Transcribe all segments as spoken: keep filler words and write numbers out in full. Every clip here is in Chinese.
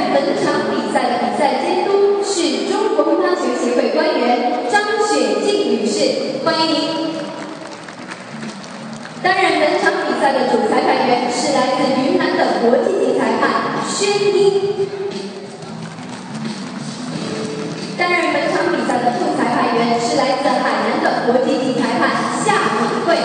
本场比赛的比赛监督是中国乒乓球协会官员张雪静女士，欢迎您。担任本场比赛的主裁判员是来自云南的国际级裁判宣英。担任本场比赛的副裁判员是来自海南的国际级裁判夏敏慧。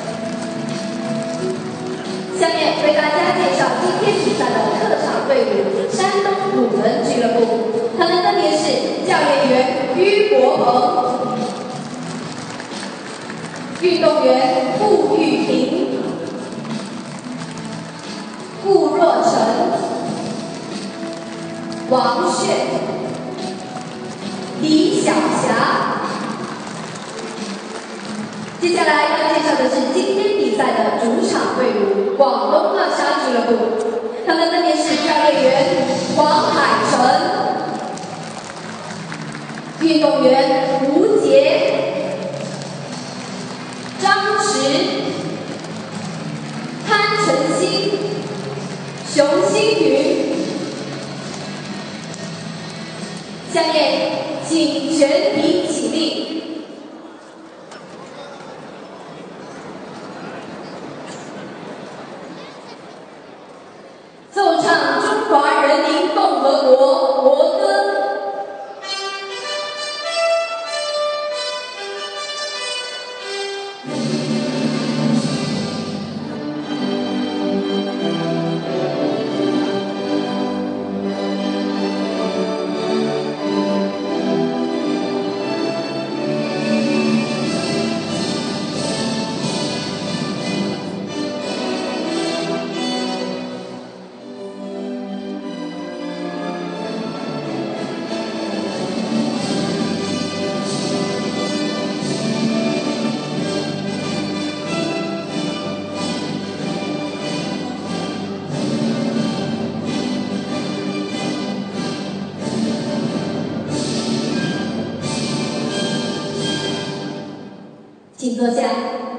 下面为大家介绍今天比赛的客场队伍——山东鲁能俱乐部，他们分别是教练员于国鹏、运动员顾玉平、顾若晨、王炫、李晓霞。接下来要介绍的是今天比赛的主场队伍——广东二沙俱乐部，他们分别是教练员王海成、运动员吴杰、张驰、潘晨曦、熊星云。下面请全体起立。奏唱中华人民共和国国歌。请坐下。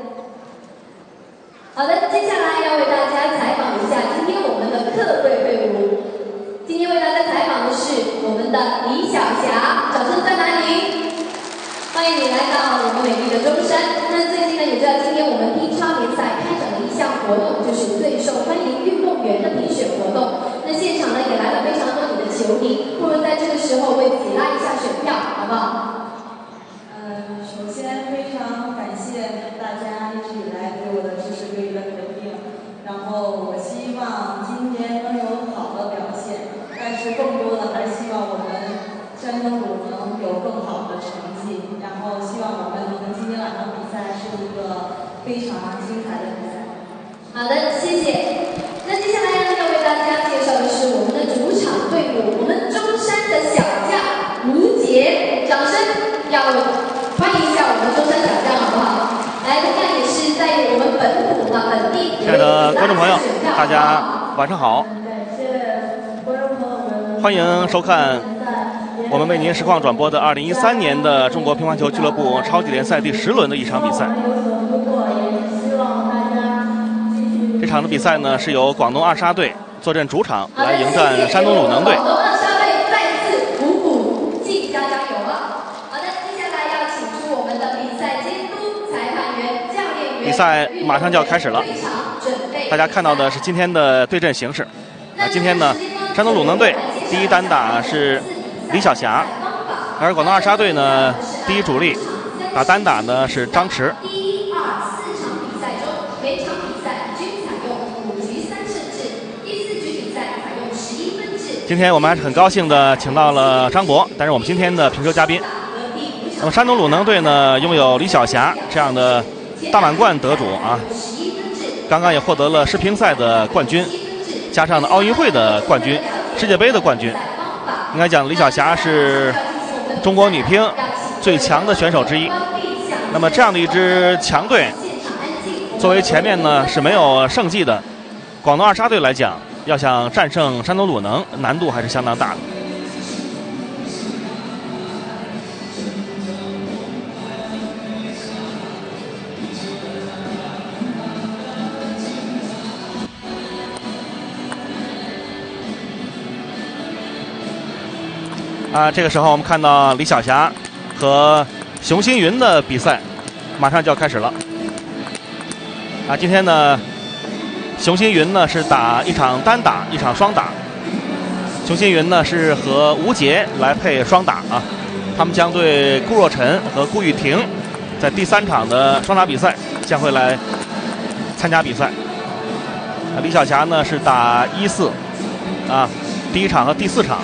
好的，接下来要为大家采访一下今天我们的客队队伍。今天为大家采访的是我们的李晓霞，掌声在哪里？欢迎你来到我们美丽的中山。那最近呢，也知道今天我们乒超联赛开展的一项活动，就是最受欢迎运动员的评选活动。那现场呢也来了非常多你的球迷，不如在这个时候为自己拉一下选票，好不好？ 嗯，首先非常感谢大家一直以来对我的支持、对我的肯定。然后我希望今天能有好的表现，但是更多的还是希望我们山东鲁能有更好的成绩。然后希望我们能今天晚上比赛是一个非常精彩的比赛。 好的，谢谢。那接下来呢，要为大家介绍的是我们的主场队伍，我们中山的小将吴杰，掌声要欢迎一下我们中山小将，好不好？来，同样也是在我们本土的本地。 亲爱的观众朋友，大家晚上好， 感谢观众朋友们， 欢迎收看我们为您实况转播的二零一三年的中国乒乓球俱乐部超级联赛第十轮的一场比赛。这场的比赛呢，是由广东二沙队坐镇主场来迎战山东鲁能队。 广东二沙队再次鼓鼓劲，加加油啊！好的，接下来要请出我们的比赛监督、裁判员、教练员。 比赛马上就要开始了，大家看到的是今天的对阵形势。啊，今天呢，山东鲁能队第一单打是李晓霞，而广东二沙队呢，第一主力打单打呢是张驰。 第一、二、四场比赛中，每场比赛均采用五局三胜制，第四局比赛采用十一分制。 今天我们还是很高兴的请到了张博，担任我们今天的评球嘉宾。那么山东鲁能队呢，拥有李晓霞这样的大满贯得主啊，刚刚也获得了世乒赛的冠军，加上了奥运会的冠军、世界杯的冠军。应该讲李晓霞是中国女乒最强的选手之一。那么这样的一支强队，作为前面呢是没有胜绩的广东二沙队来讲，要想战胜山东鲁能，难度还是相当大的。 啊，这个时候我们看到李晓霞和熊欣云的比赛马上就要开始了。啊，今天呢，熊欣云呢是打一场单打，一场双打。熊欣云呢是和吴杰来配双打啊，他们将对顾若晨和顾玉婷在第三场的双打比赛将会来参加比赛。啊，李晓霞呢是打一四啊，第一场和第四场。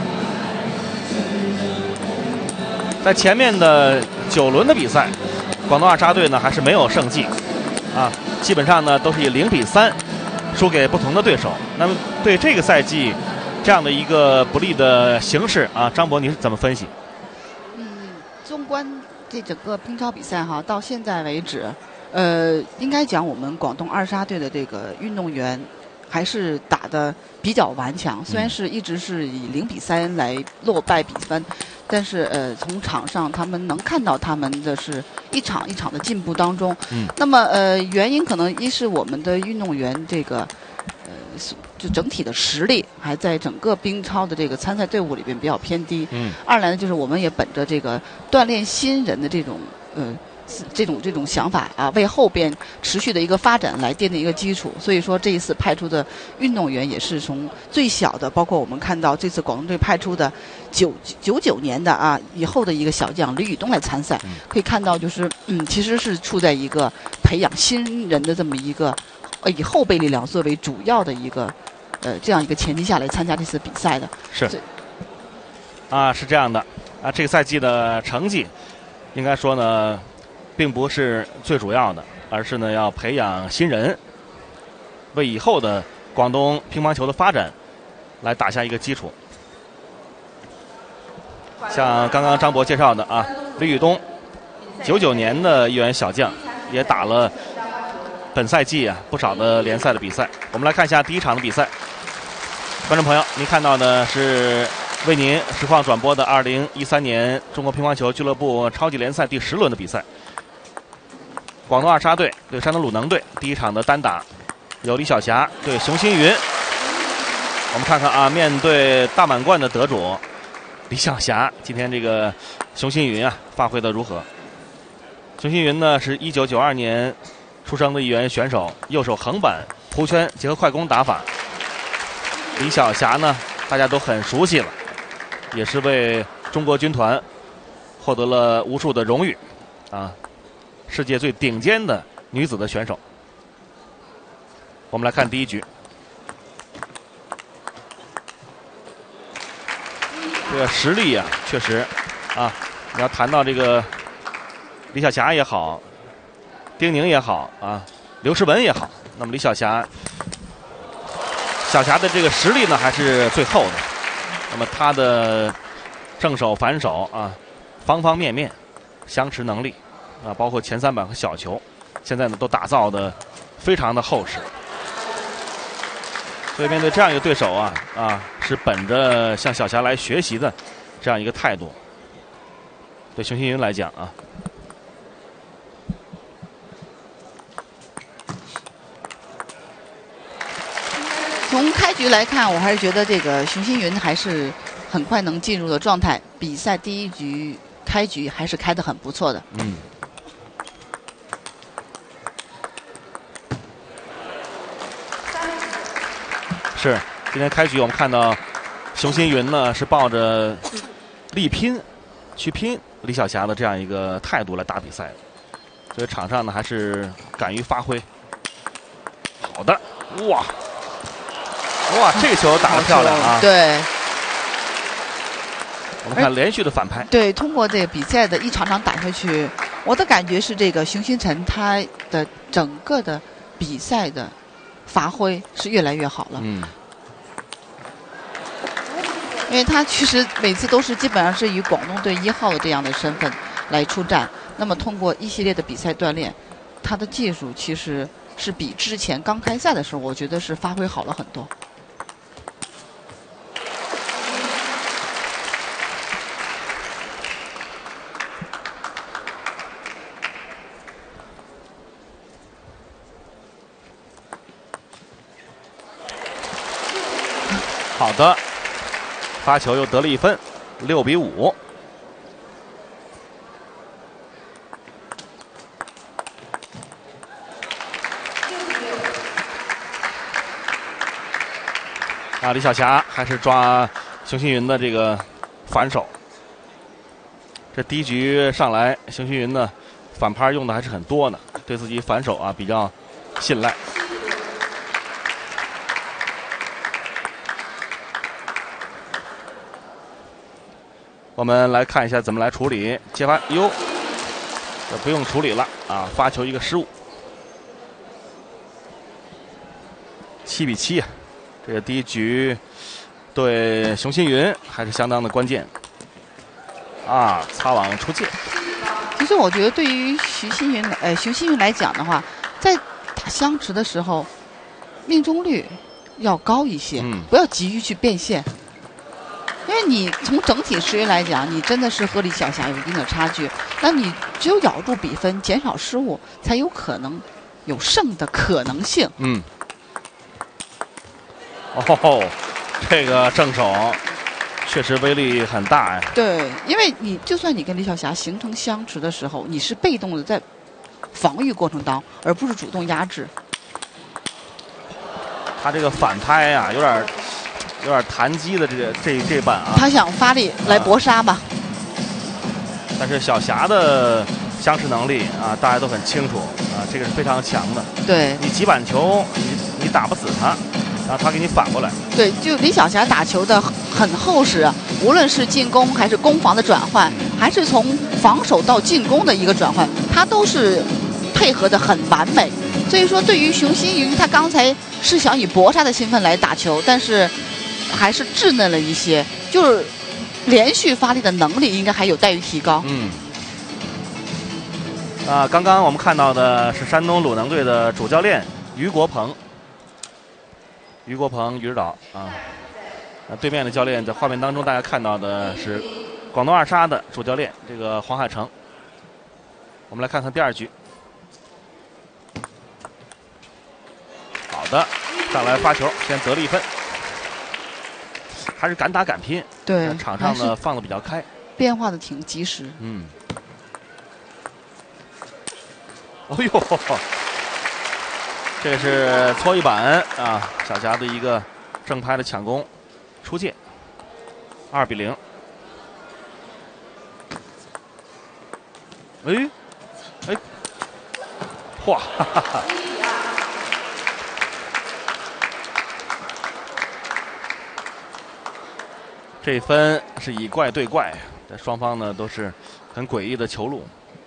在前面的九轮的比赛，广东二沙队呢还是没有胜绩啊，基本上呢都是以零比三输给不同的对手。那么对这个赛季这样的一个不利的形势啊，张博你是怎么分析？ 嗯，纵观这整个乒超比赛哈，到现在为止，呃，应该讲我们广东二沙队的这个运动员还是打得比较顽强，虽然是一直是以零比三来落败比分，但是呃，从场上他们能看到他们的是一场一场的进步当中。嗯。那么呃，原因可能一是我们的运动员这个呃，就整体的实力还在整个乒超的这个参赛队伍里边比较偏低。嗯。二来呢，就是我们也本着这个锻炼新人的这种呃。这种这种想法啊，为后边持续的一个发展来奠定一个基础。所以说这一次派出的运动员也是从最小的，包括我们看到这次广东队派出的九九九年的啊以后的一个小将李宇东来参赛，可以看到就是嗯，其实是处在一个培养新人的这么一个呃以后备力量作为主要的一个呃这样一个前提下来参加这次比赛的。 是啊，是这样的啊，这个赛季的成绩应该说呢，并不是最主要的，而是呢要培养新人，为以后的广东乒乓球的发展来打下一个基础。像刚刚张博介绍的啊，李宇东，九九年的一员小将，也打了本赛季啊不少的联赛的比赛。我们来看一下第一场的比赛。观众朋友，您看到的是为您实况转播的二零一三年中国乒乓球俱乐部超级联赛第十轮的比赛。广东二沙队对山东鲁能队，第一场的单打由李晓霞对熊欣云。我们看看啊，面对大满贯的得主李晓霞，今天这个熊欣云啊发挥的如何？熊欣云呢是一九九二年出生的一员选手，右手横板弧圈结合快攻打法。李晓霞呢大家都很熟悉了，也是为中国军团获得了无数的荣誉啊。世界最顶尖的女子的选手。我们来看第一局，这个实力啊，确实啊，你要谈到这个李晓霞也好，丁宁也好啊，刘诗雯也好，那么李晓霞，晓霞的这个实力呢还是最后的。那么她的正手、反手啊，方方面面，相持能力。啊，包括前三板和小球，现在呢都打造的非常的厚实。所以面对这样一个对手啊，啊是本着向晓霞来学习的这样一个态度。对熊欣云来讲啊， 从开局来看，我还是觉得这个熊欣云还是很快能进入的状态。比赛第一局开局还是开得很不错的。嗯。 是，今天开局我们看到熊欣云呢是抱着力拼去拼李晓霞的这样一个态度来打比赛的，所以场上呢还是敢于发挥。好的，哇哇，这个球打得漂亮啊！ 对， 我们看连续的反拍。 对，通过这个比赛的一场场打下去，我的感觉是这个熊欣晨他的整个的比赛的发挥是越来越好了。嗯，因为他其实每次都是基本上是以广东队一号的这样的身份来出战，那么通过一系列的比赛锻炼，他的技术其实是比之前刚开赛的时候，我觉得是发挥好了很多。 好的，发球又得了一分。 六比五。啊，李晓霞还是抓熊新云的这个反手。这第一局上来，熊新云呢反拍用的还是很多呢，对自己反手啊比较信赖。我们来看一下怎么来处理接发，哟，这不用处理了啊，发球一个失误，七比七啊。这个第一局对熊新云还是相当的关键啊，擦网出界。 其实我觉得对于徐新云呃熊新云来讲的话，在打相持的时候，命中率要高一些， 嗯、 不要急于去变现。因为你从整体实力来讲，你真的是和李晓霞有一定的差距。那你只有咬住比分，减少失误，才有可能有胜的可能性。 嗯。哦，这个正手确实威力很大呀。 对，因为你就算你跟李晓霞形成相持的时候，你是被动的在防御过程当中，而不是主动压制。 他这个反拍呀、啊，有点有点弹击的这个这这板啊。 他想发力来搏杀吧。 啊、但是小霞的相持能力啊，大家都很清楚啊，这个是非常强的。 对， 你几板球，你你打不死他。然后他给你反过来， 对，就李晓霞打球的很厚实，无论是进攻还是攻防的转换，还是从防守到进攻的一个转换，他都是配合的很完美。所以说，对于熊新云，他刚才是想以搏杀的身份来打球，但是还是稚嫩了一些，就是连续发力的能力应该还有待于提高。 嗯。啊，刚刚我们看到的是山东鲁能队的主教练于国鹏。于国鹏，于指导啊，那对面的教练在画面当中，大家看到的是广东二沙的主教练这个黄海成。我们来看看第二局，好的，上来发球，先得了一分，还是敢打敢拼。 对， 场上呢放的比较开， 变化的挺及时。 嗯。哦呦。这个是搓衣板啊，小霞的一个正拍的抢攻，出界，二比零。哎，哎，嚯！哈哈哈这分是以怪对怪，这双方呢都是很诡异的球路。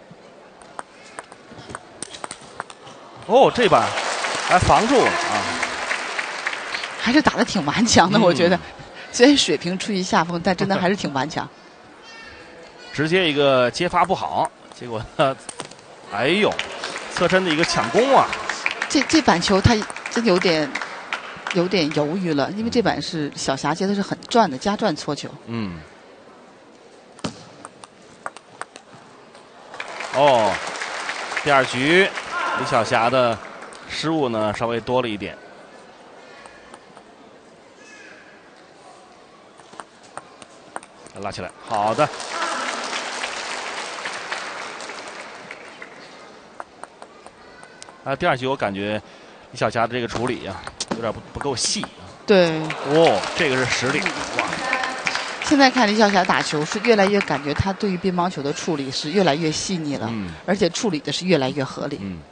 哦，这板。还防住了啊！ 还是打得挺顽强的， 嗯、 我觉得，虽然水平处于下风，但真的还是挺顽强。 直接一个接发不好，结果呢，哎呦，侧身的一个抢攻啊！ 这这板球他真有点有点犹豫了，因为这板是小霞接的是很转的加转搓球。 嗯。哦，第二局李晓霞的失误呢稍微多了一点。拉起来，好的。啊，第二局我感觉李晓霞的这个处理呀、啊，有点不不够细啊。 对。 哦，这个是实力哇！ 现在看李晓霞打球，是越来越感觉她对于乒乓球的处理是越来越细腻了， 嗯、 而且处理的是越来越合理。 嗯。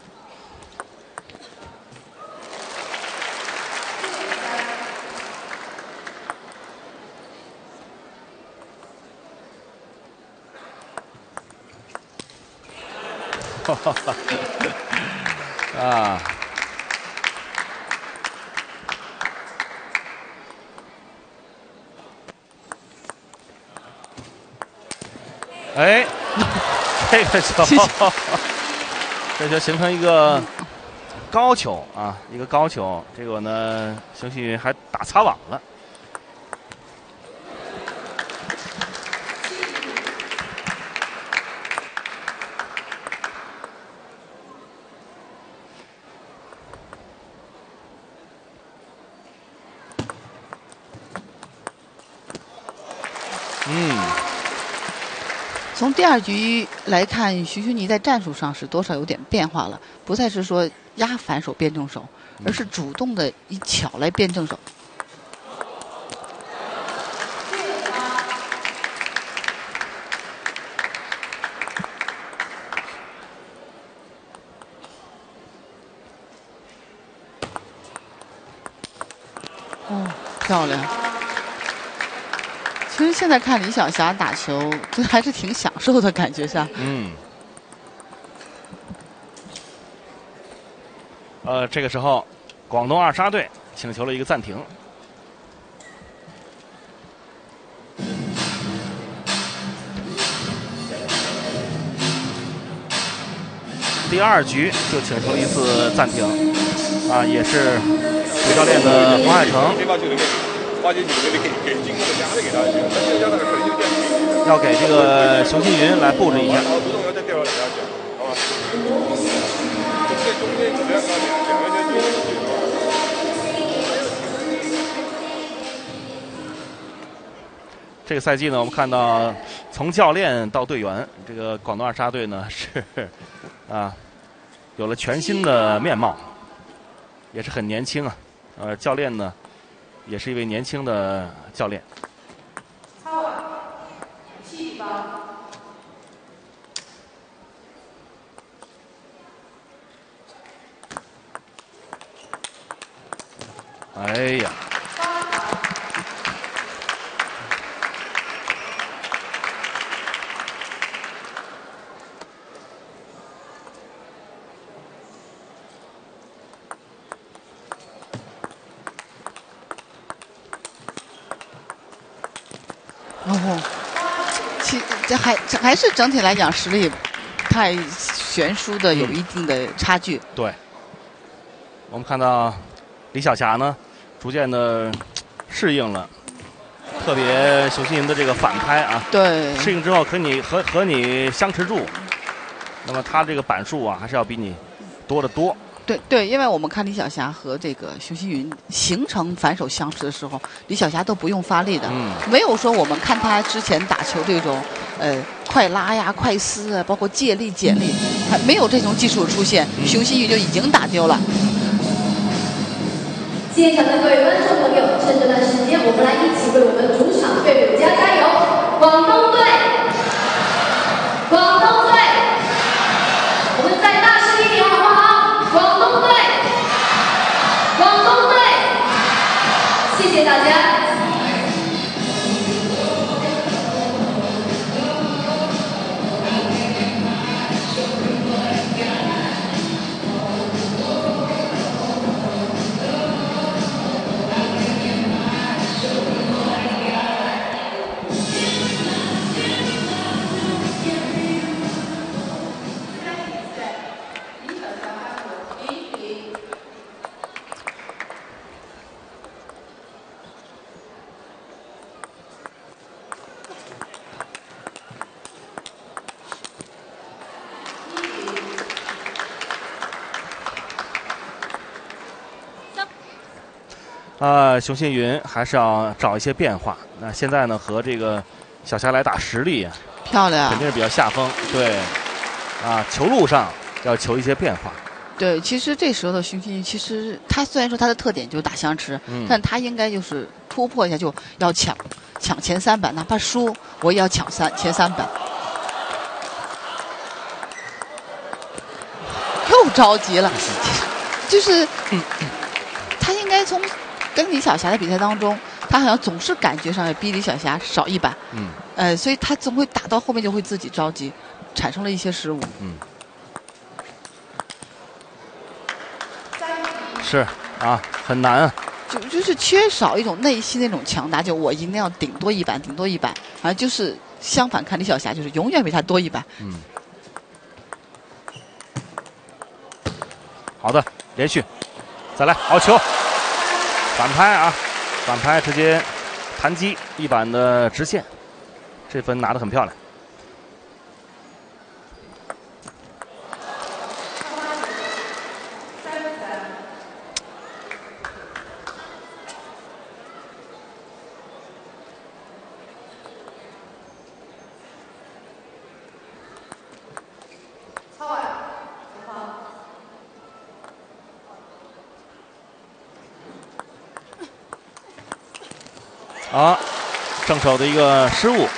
哈哈哈！啊！哎，这个球，这就形成一个高球啊，一个高球。结果呢，熊希云还打擦网了。 嗯。 从第二局来看，徐徐妮在战术上是多少有点变化了，不再是说压反手变正手，而是主动的以巧来变正手。哦，漂亮！其实现在看李晓霞打球，这还是挺享受的感觉上。 嗯。呃，这个时候，广东二沙队请求了一个暂停。第二局就请求了一次暂停，啊，也是主教练的黄海成要给这个熊新云来布置一下。这个赛季呢，我们看到从教练到队员，这个广东二沙队呢是啊有了全新的面貌，也是很年轻啊。呃，教练呢也是一位年轻的教练。哎呀！ 哦，其这还这还是整体来讲实力太悬殊的，有一定的差距。 嗯、对，我们看到李晓霞呢，逐渐的适应了，特别熊新云的这个反拍啊， 对， 适应之后和你和和你相持住，那么他这个板数啊，还是要比你多得多。 对对，因为我们看李晓霞和这个熊新云形成反手相持的时候，李晓霞都不用发力的， 嗯， 没有说我们看她之前打球这种呃快拉呀、快撕啊，包括借力、减力，还没有这种技术出现， 嗯、 熊新云就已经打丢了。 现场的各位观众朋友，趁这段时间，我们来一起为我们主场队友加加油！广东队，广东队，我们再大声一点好不好？广东队，广东队，谢谢大家。 啊，熊新云还是要找一些变化。那现在呢，和这个小霞来打实力啊， 漂亮， 肯定是比较下风。对，啊，球路上要求一些变化。 对，其实这时候的熊新云，其实他虽然说他的特点就是打相持， 嗯、 但他应该就是突破一下，就要抢抢前三板，哪怕输我也要抢三前三板。又着急了，就是、嗯、他应该从跟李晓霞的比赛当中，他好像总是感觉上要比李晓霞少一板， 嗯， 呃，所以他总会打到后面就会自己着急，产生了一些失误， 嗯，是啊，很难啊， 就就是缺少一种内心那种强大，就我一定要顶多一板，顶多一板，好像就是相反，看李晓霞就是永远比他多一板， 嗯，好的，连续，再来，好球。反拍啊，反拍直接弹击一板的直线，这分拿得很漂亮。 啊，正手的一个失误。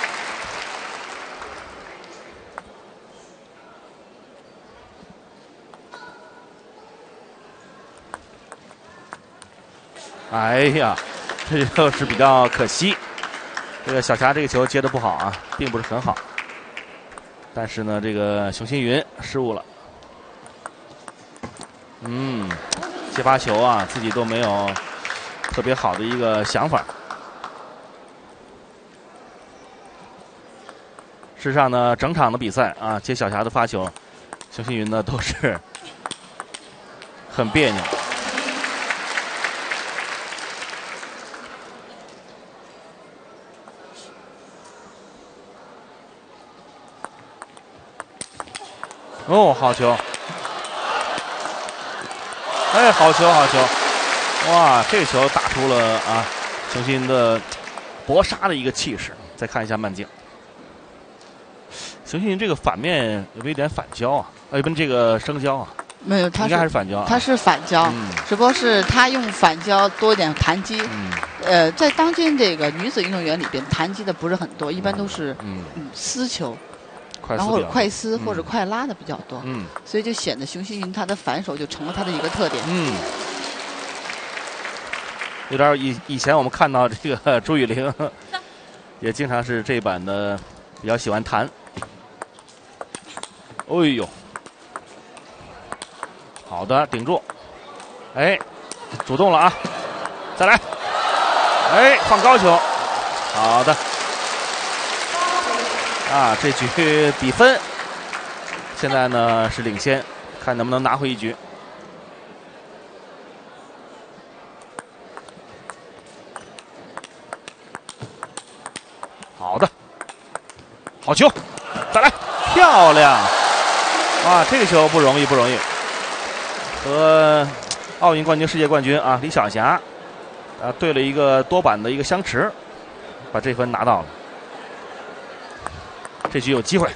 哎呀，这就是比较可惜。这个小霞这个球接的不好啊，并不是很好。但是呢，这个熊新云失误了。嗯，接发球啊，自己都没有特别好的一个想法。事实上呢，整场的比赛啊，接小霞的发球，熊新云呢都是很别扭。哦，好球！哎，好球，好球！哇，这个球打出了啊，熊新云的搏杀的一个气势。再看一下慢镜，熊新云这个反面有没有一点反胶啊？哎，不，这个生胶啊？ 没有，他应该还是反胶、啊。 他是反胶， 嗯、 只不过是他用反胶多一点弹击。 嗯。 呃，在当今这个女子运动员里边，弹击的不是很多，一般都是嗯嗯丝球。 然后快撕或者嗯、 快拉的比较多， 嗯， 所以就显得熊新云他的反手就成了他的一个特点。 嗯，有点以以前我们看到这个朱雨玲，也经常是这版的比较喜欢弹。哎呦，好的，顶住，哎，主动了啊，再来，哎，放高球，好的。啊，这局比分现在呢是领先，看能不能拿回一局。好的，好球，再来，漂亮！啊，这个球不容易，不容易。和奥运冠军、世界冠军啊李晓霞啊对了一个多板的一个相持，把这分拿到了。这局有机会，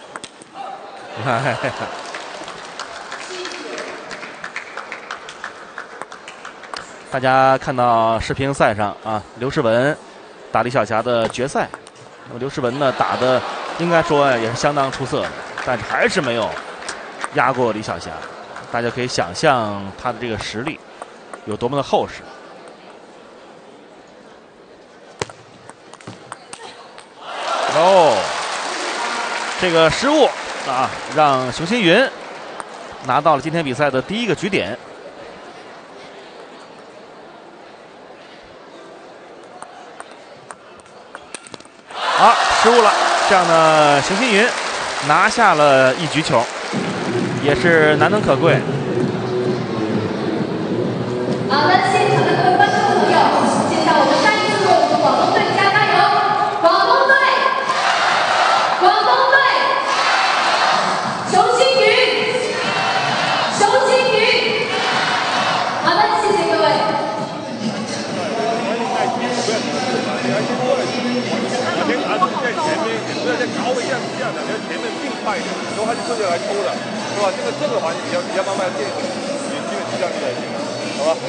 大家看到世乒赛上啊，刘诗雯打李晓霞的决赛，那么刘诗雯呢打的应该说也是相当出色的，但是还是没有压过李晓霞。大家可以想象她的这个实力有多么的厚实。哦。这个失误啊，让熊新云拿到了今天比赛的第一个局点。啊，失误了，这样呢，熊新云拿下了一局球，也是难能可贵。 好的，现场的各位观众朋友，接下来我们再一次为我们广东队加加油！广东队，广东队。熊新云，熊新云，好的，谢谢各位。 先拿出在前面，不要再高一下这样的，要前面并快的，然后他就这就来抽了，是吧？这个这个环节比较比较慢慢练，你基本是这样就行了，好吧？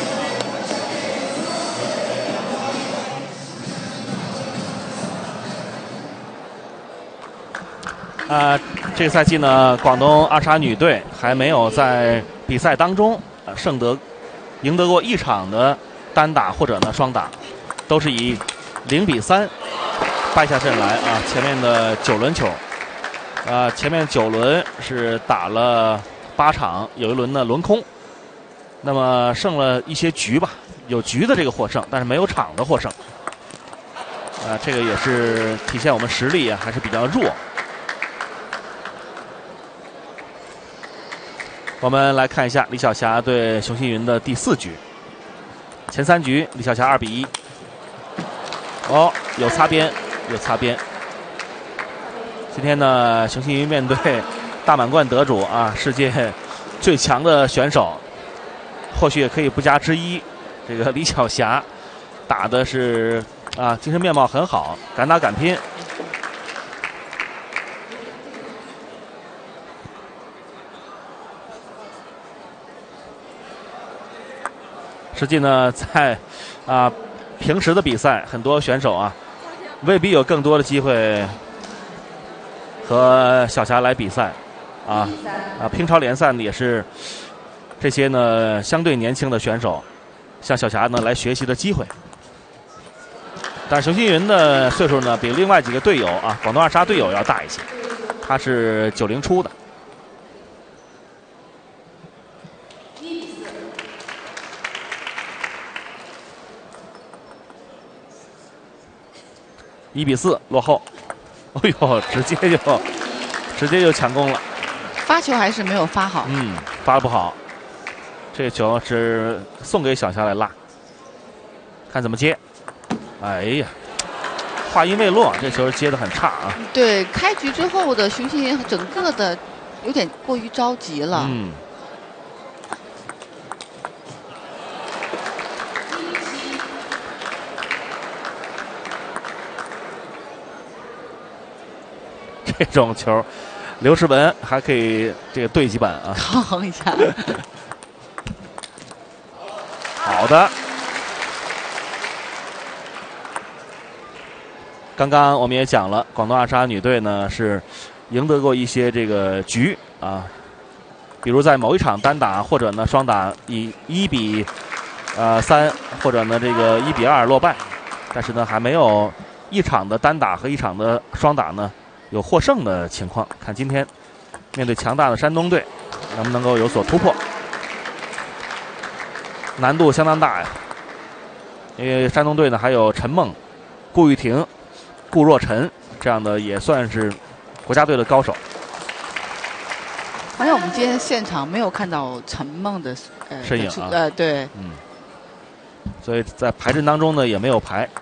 啊、呃，这个赛季呢，广东二沙女队还没有在比赛当中呃胜得赢得过一场的单打或者呢双打，都是以零比三败下阵来啊。前面的九轮球，啊、呃，前面九轮是打了八场，有一轮呢轮空，那么胜了一些局吧，有局的这个获胜，但是没有场的获胜。啊、呃，这个也是体现我们实力啊还是比较弱。我们来看一下李晓霞对熊新云的第四局，前三局李晓霞二比一。哦，有擦边，有擦边。今天呢，熊新云面对大满贯得主啊，世界最强的选手，或许也可以不加之一。这个李晓霞打的是啊，精神面貌很好，敢打敢拼。实际呢，在啊平时的比赛，很多选手啊，未必有更多的机会和小霞来比赛啊啊！乒超联赛也是这些呢相对年轻的选手向小霞呢来学习的机会。但是熊新云的岁数呢比另外几个队友啊，广东二沙队友要大一些，他是九零初的。一比四落后，哎呦，直接就直接就抢攻了。 发球还是没有发好。 嗯，发的不好。这球是送给小霞来拉，看怎么接。哎呀，话音未落，这球接得很差啊。 对，开局之后的熊新云整个的有点过于着急了。 嗯。这种球，刘诗雯还可以这个对几板啊， 抗衡一下。 好的。刚刚我们也讲了，广东二沙女队呢是赢得过一些这个局啊，比如在某一场单打或者呢双打以一比呃三或者呢这个一比二落败，但是呢还没有一场的单打和一场的双打呢有获胜的情况。看今天面对强大的山东队，能不能够有所突破？难度相当大呀，因为山东队呢还有陈梦、顾玉婷、顾若晨这样的也算是国家队的高手。 好像我们今天现场没有看到陈梦的呃身影啊， 呃对， 嗯，所以在排阵当中呢也没有排。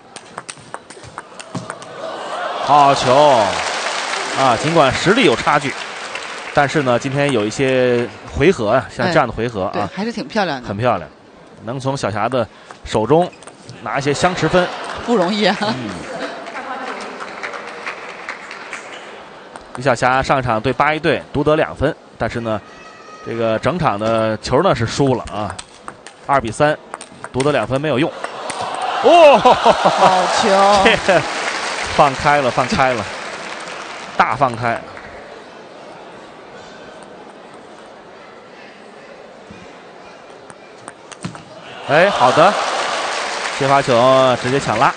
好球啊！尽管实力有差距，但是呢，今天有一些回合啊，像这样的回合啊， 对，还是挺漂亮的， 很漂亮。能从小霞的手中拿一些相持分， 不容易啊。 嗯、李晓霞上场对八一队独得两分，但是呢，这个整场的球呢是输了啊，二比三，独得两分没有用。哦， 好球！ 这个放开了，放开了，大放开。哎，好的，接发球直接抢拉，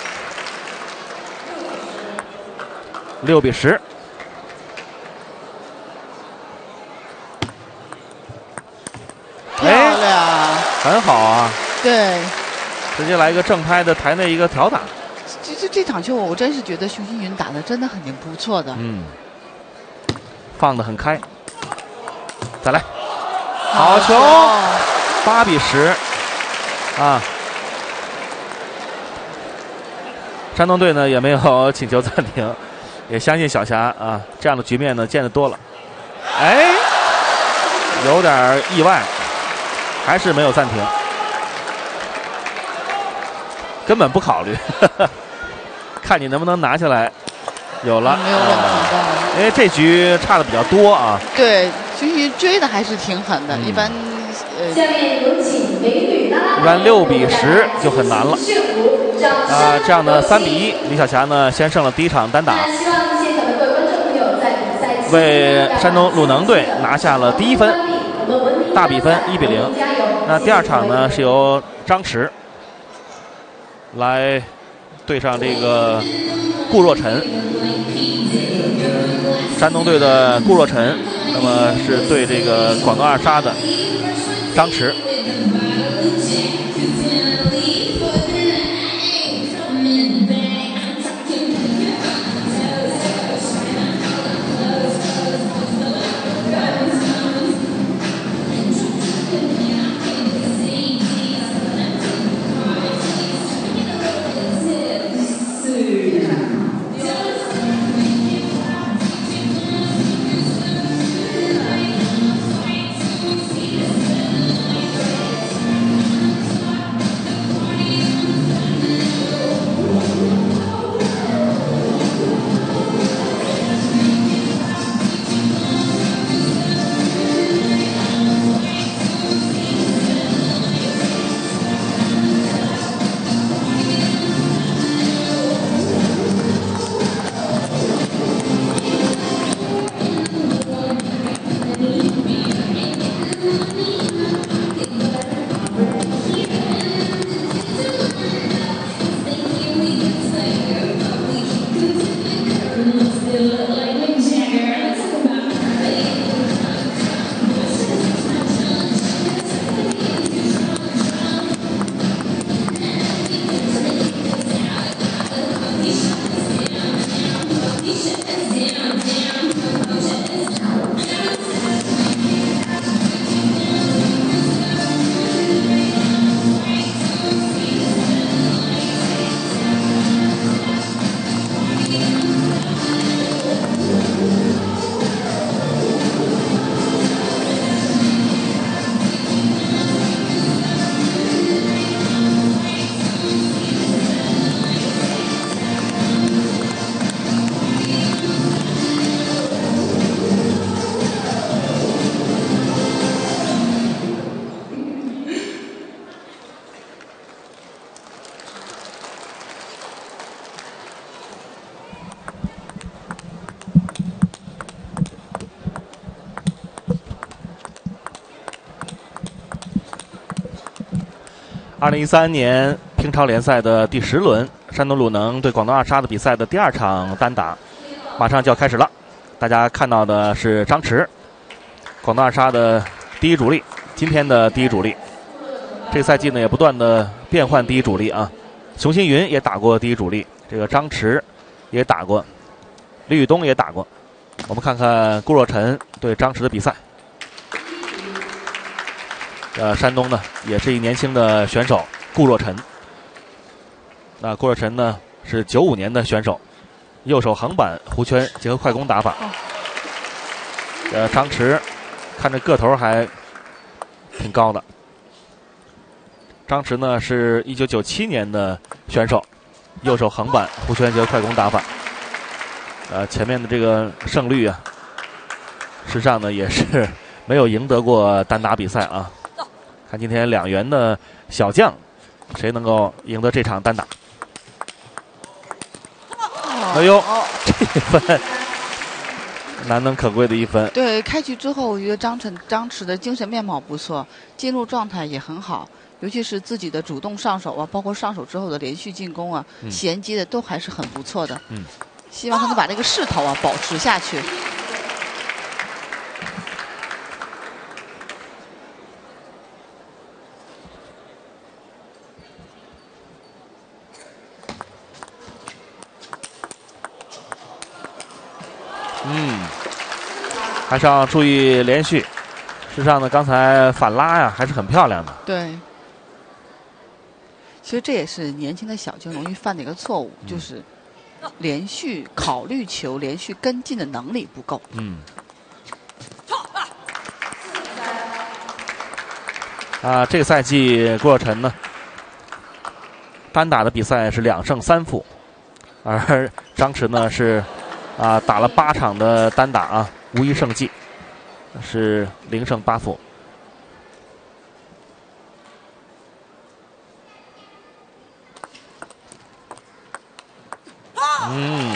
六比十。 漂亮， 很好啊。 对， 直接来一个正拍的台内一个挑打。 这这这场球我真是觉得熊新云打的真的很不错的。 嗯，放得很开。再来，好球，八比十。啊，山东队呢也没有请求暂停，也相信小霞啊，这样的局面呢见得多了。哎，有点意外，还是没有暂停，根本不考虑，呵呵看你能不能拿下来。有了， 没有问题的。 啊、因为这局差的比较多啊。 对，熊新云追的还是挺狠的，嗯、一般。 下面有请美女啦啦队。 一般六比十就很难了。啊，这样的三比一，李晓霞呢先胜了第一场单打。 希望现场的各位观众朋友在比赛期间为山东鲁能队拿下了第一分，大比分一比零。那第二场呢是由张弛来对上这个顾若晨，山东队的顾若晨，那么是对这个广东二沙的张弛。 二零一三年乒超联赛的第十轮，山东鲁能对广东二沙的比赛的第二场单打，马上就要开始了。大家看到的是张弛，广东二沙的第一主力，今天的第一主力。这个赛季呢也不断的变换第一主力啊，熊新云也打过第一主力，这个张弛也打过，李宇东也打过。我们看看顾若晨对张弛的比赛。呃，山东呢也是一年轻的选手顾若晨。那顾若晨呢是九五年的选手，右手横板弧圈结合快攻打法。呃，张弛看着个头还挺高的。张弛呢是一九九七年的选手，右手横板弧圈结合快攻打法。呃，前面的这个胜率啊，实际上呢也是没有赢得过单打比赛啊。看今天两员的小将，谁能够赢得这场单打？哎呦，这一分难能可贵的一分。 对，开局之后，我觉得张弛张弛的精神面貌不错，进入状态也很好，尤其是自己的主动上手啊，包括上手之后的连续进攻啊， 嗯、 衔接的都还是很不错的。 嗯， 希望他能把这个势头啊保持下去。 嗯，还是要注意连续。事实上呢，刚才反拉呀还是很漂亮的。 对，其实这也是年轻的小将容易犯的一个错误，嗯、就是连续考虑球、连续跟进的能力不够。 嗯。啊，这个赛季顾若晨呢，单打的比赛是两胜三负，而张弛呢是。啊，打了八场的单打啊，无一胜绩，是零胜八负。嗯，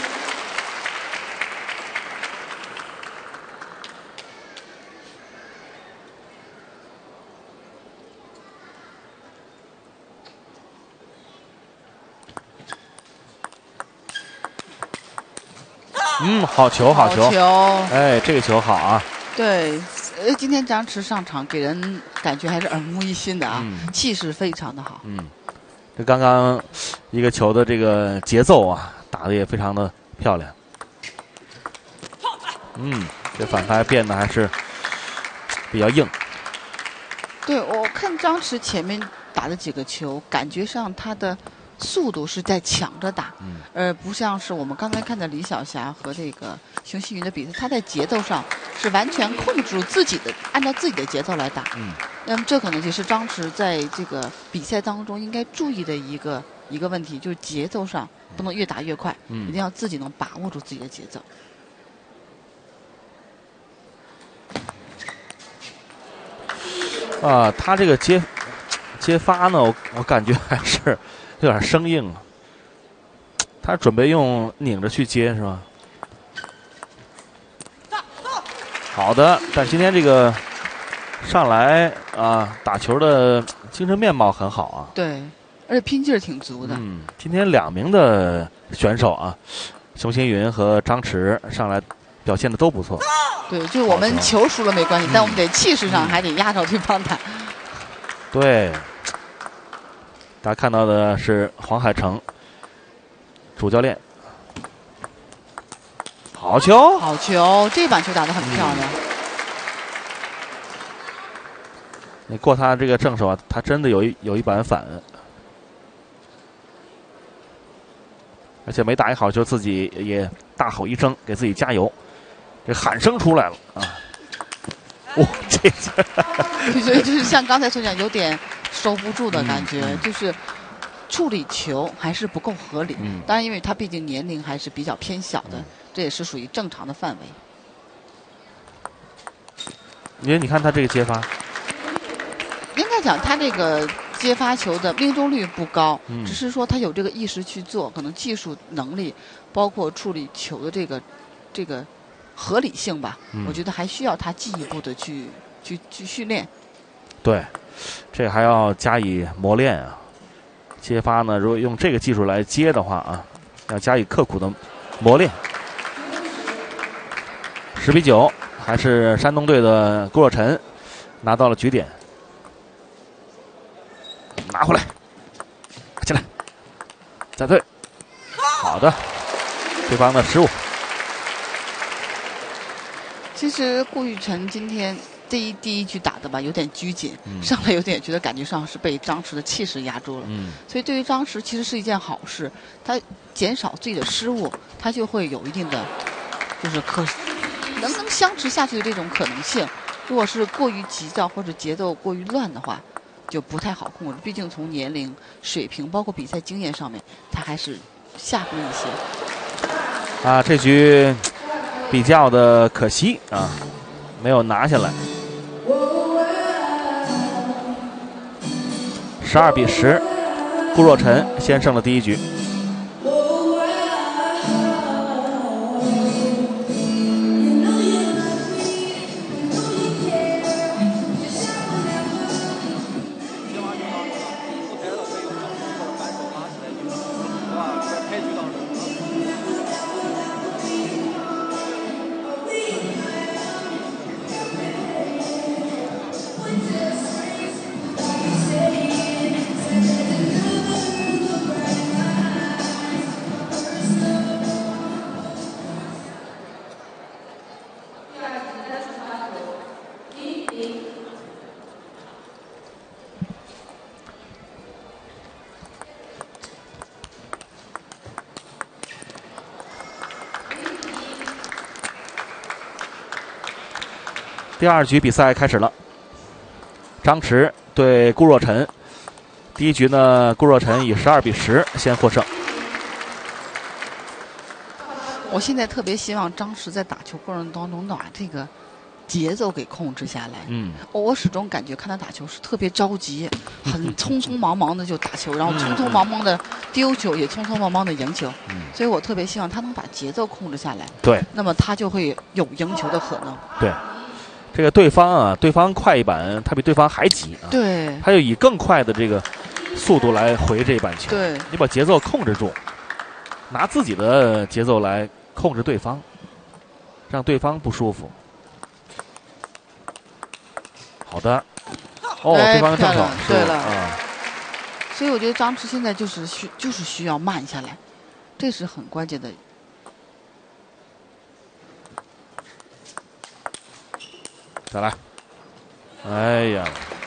嗯，好球，好球， 好球！ 哎，这个球好啊。 对，呃，今天张弛上场给人感觉还是耳目一新的啊，嗯、气势非常的好。 嗯，这刚刚一个球的这个节奏啊，打得也非常的漂亮。嗯，这反拍变得还是比较硬。 对，我看张弛前面打的几个球，感觉上他的速度是在抢着打， 嗯， 而不像是我们刚才看的李晓霞和这个熊希云的比赛，他在节奏上是完全控制住自己的，按照自己的节奏来打。 嗯， 那么这可能就是张弛在这个比赛当中应该注意的一个一个问题，就是节奏上不能越打越快， 嗯， 一定要自己能把握住自己的节奏。 啊，他这个接接发呢，我我感觉还是有点生硬啊。他准备用拧着去接是吧？好的，但今天这个上来啊，打球的精神面貌很好啊。 对，而且拼劲儿挺足的。 嗯，今天两名的选手啊，熊新云和张弛上来表现的都不错。 对，就是我们球输了没关系，嗯、但我们得气势上还得压着对方打。 对，大家看到的是黄海成主教练。好球！ 好球！这板球打得很漂亮。嗯、 你过他这个正手啊，他真的有一有一板反，而且每打一好球，自己也大吼一声，给自己加油。这喊声出来了啊！哇、哦，这所以就是像刚才所讲，有点收不住的感觉， 嗯、 就是处理球还是不够合理。 嗯、 当然，因为他毕竟年龄还是比较偏小的， 嗯、 这也是属于正常的范围。 因为你看他这个接发， 应该讲他这个接发球的命中率不高， 嗯、 只是说他有这个意识去做，可能技术能力，包括处理球的这个这个。合理性吧， 嗯、 我觉得还需要他进一步的去去去训练。 对， 这还要加以磨练啊。接发呢，如果用这个技术来接的话啊，要加以刻苦的磨练。十比九，还是山东队的郭若晨拿到了局点。拿回来，拿起来，再对，好的，对方的失误。 其实顾玉晨今天第一第一局打的吧，有点拘谨， 嗯、 上来有点觉得感觉上是被张弛的气势压住了。 嗯， 所以对于张弛其实是一件好事，他减少自己的失误，他就会有一定的就是可能不能相持下去的这种可能性。如果是过于急躁或者节奏过于乱的话，就不太好控制。毕竟从年龄、水平，包括比赛经验上面，他还是下分一些。 啊，这局比较的可惜啊，没有拿下来。十二比十，顾若晨先胜了第一局。第二局比赛开始了，张弛对顾若晨。第一局呢，顾若晨以十二比十先获胜。 我现在特别希望张弛在打球过程当中能把这个节奏给控制下来。 嗯， 我始终感觉看他打球是特别着急，很匆匆忙忙的就打球，然后匆匆忙忙的丢球，也匆匆忙忙的赢球。 嗯， 所以我特别希望他能把节奏控制下来。 对， 那么他就会有赢球的可能。 对。这个对方啊，对方快一板，他比对方还急啊。 对， 他就以更快的这个速度来回这一板球。 对， 你把节奏控制住，拿自己的节奏来控制对方，让对方不舒服。好的，哦，对方正手， 对了啊。 所以我觉得张弛现在就是需就是需要慢下来，这是很关键的。 再来，哎呀，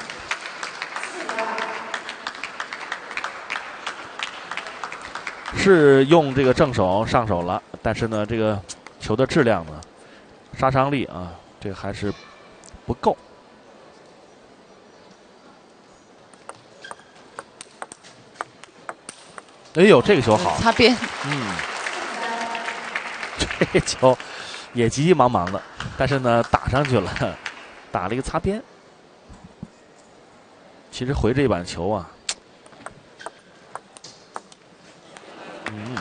是用这个正手上手了，但是呢，这个球的质量呢，杀伤力啊，这个还是不够。哎呦，这个球好， 擦边， 嗯，这球也急急忙忙的，但是呢，打上去了。打了一个擦边，其实回这一板球啊，嗯，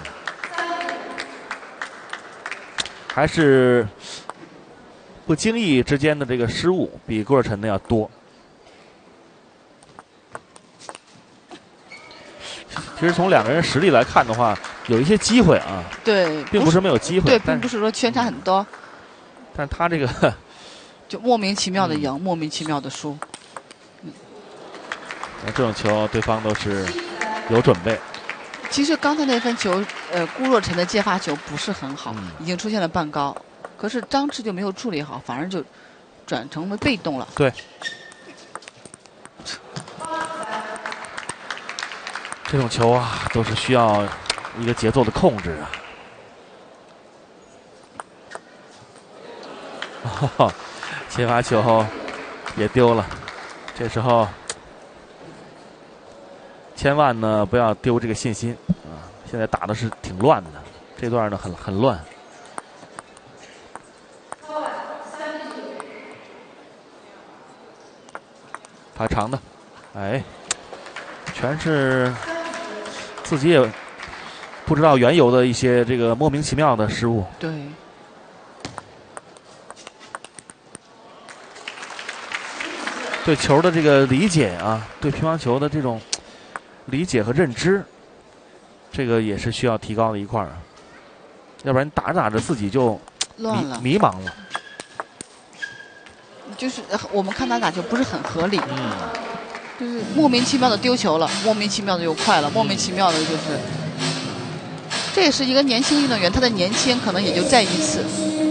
还是不经意之间的这个失误比郭若晨的要多。其实从两个人实力来看的话，有一些机会啊， 对， 并不是没有机会， 对，并不是说偏差很多， 但是他这个。 就莫名其妙的赢，嗯、莫名其妙的输。 嗯，那这种球对方都是有准备。 其实刚才那分球，呃，顾若晨的接发球不是很好， 嗯、 已经出现了半高，可是张弛就没有处理好，反而就转成为被动了。 对。这种球啊，都是需要一个节奏的控制啊。哦接发球也丢了，这时候千万呢不要丢这个信心啊！现在打的是挺乱的，这段呢很很乱。发长的，哎，全是自己也不知道缘由的一些这个莫名其妙的失误。 对。 对球的这个理解啊，对乒乓球的这种理解和认知，这个也是需要提高的一块儿。要不然打着打着自己就乱了， 迷茫了。 就是我们看他打球不是很合理， 嗯， 就是莫名其妙的丢球了，莫名其妙的又快了，莫名其妙的就是。这也是一个年轻运动员，他的年轻可能也就在一次。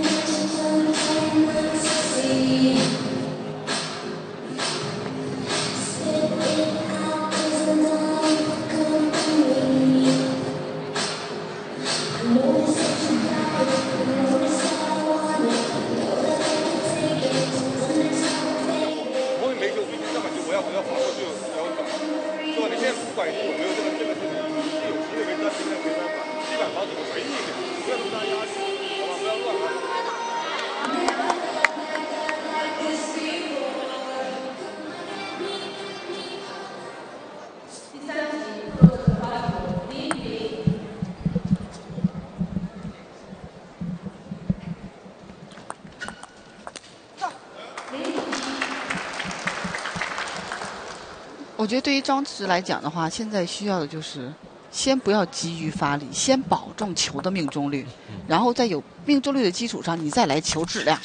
我觉得对于张弛来讲的话，现在需要的就是先不要急于发力，先保证球的命中率，然后在有命中率的基础上，你再来求质量。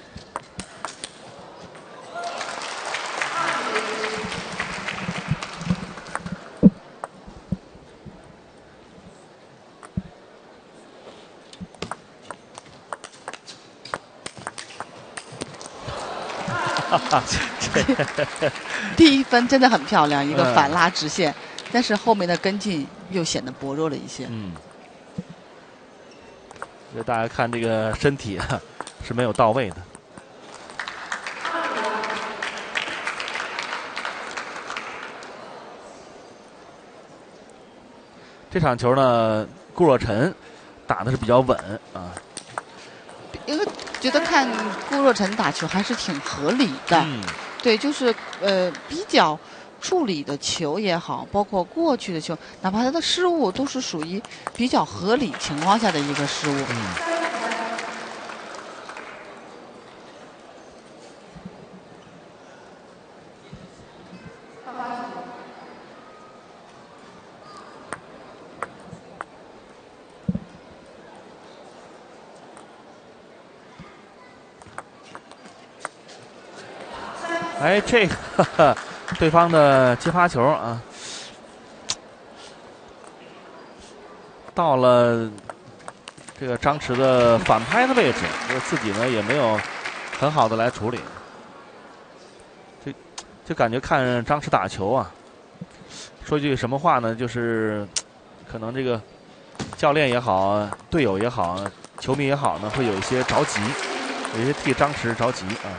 第一分真的很漂亮，一个反拉直线，嗯、但是后面的跟进又显得薄弱了一些。 嗯，所以大家看这个身体啊是没有到位的。这场球呢，顾若晨打的是比较稳啊。 因为觉得看顾若晨打球还是挺合理的， 嗯、 对，就是呃比较处理的球也好，包括过去的球，哪怕他的失误都是属于比较合理情况下的一个失误。 嗯哎，这个呵呵对方的接发球啊，到了这个张弛的反拍的位置，这自己呢也没有很好的来处理，就就感觉看张弛打球啊，说句什么话呢，就是可能这个教练也好，队友也好，球迷也好呢，会有一些着急，有一些替张弛着急啊。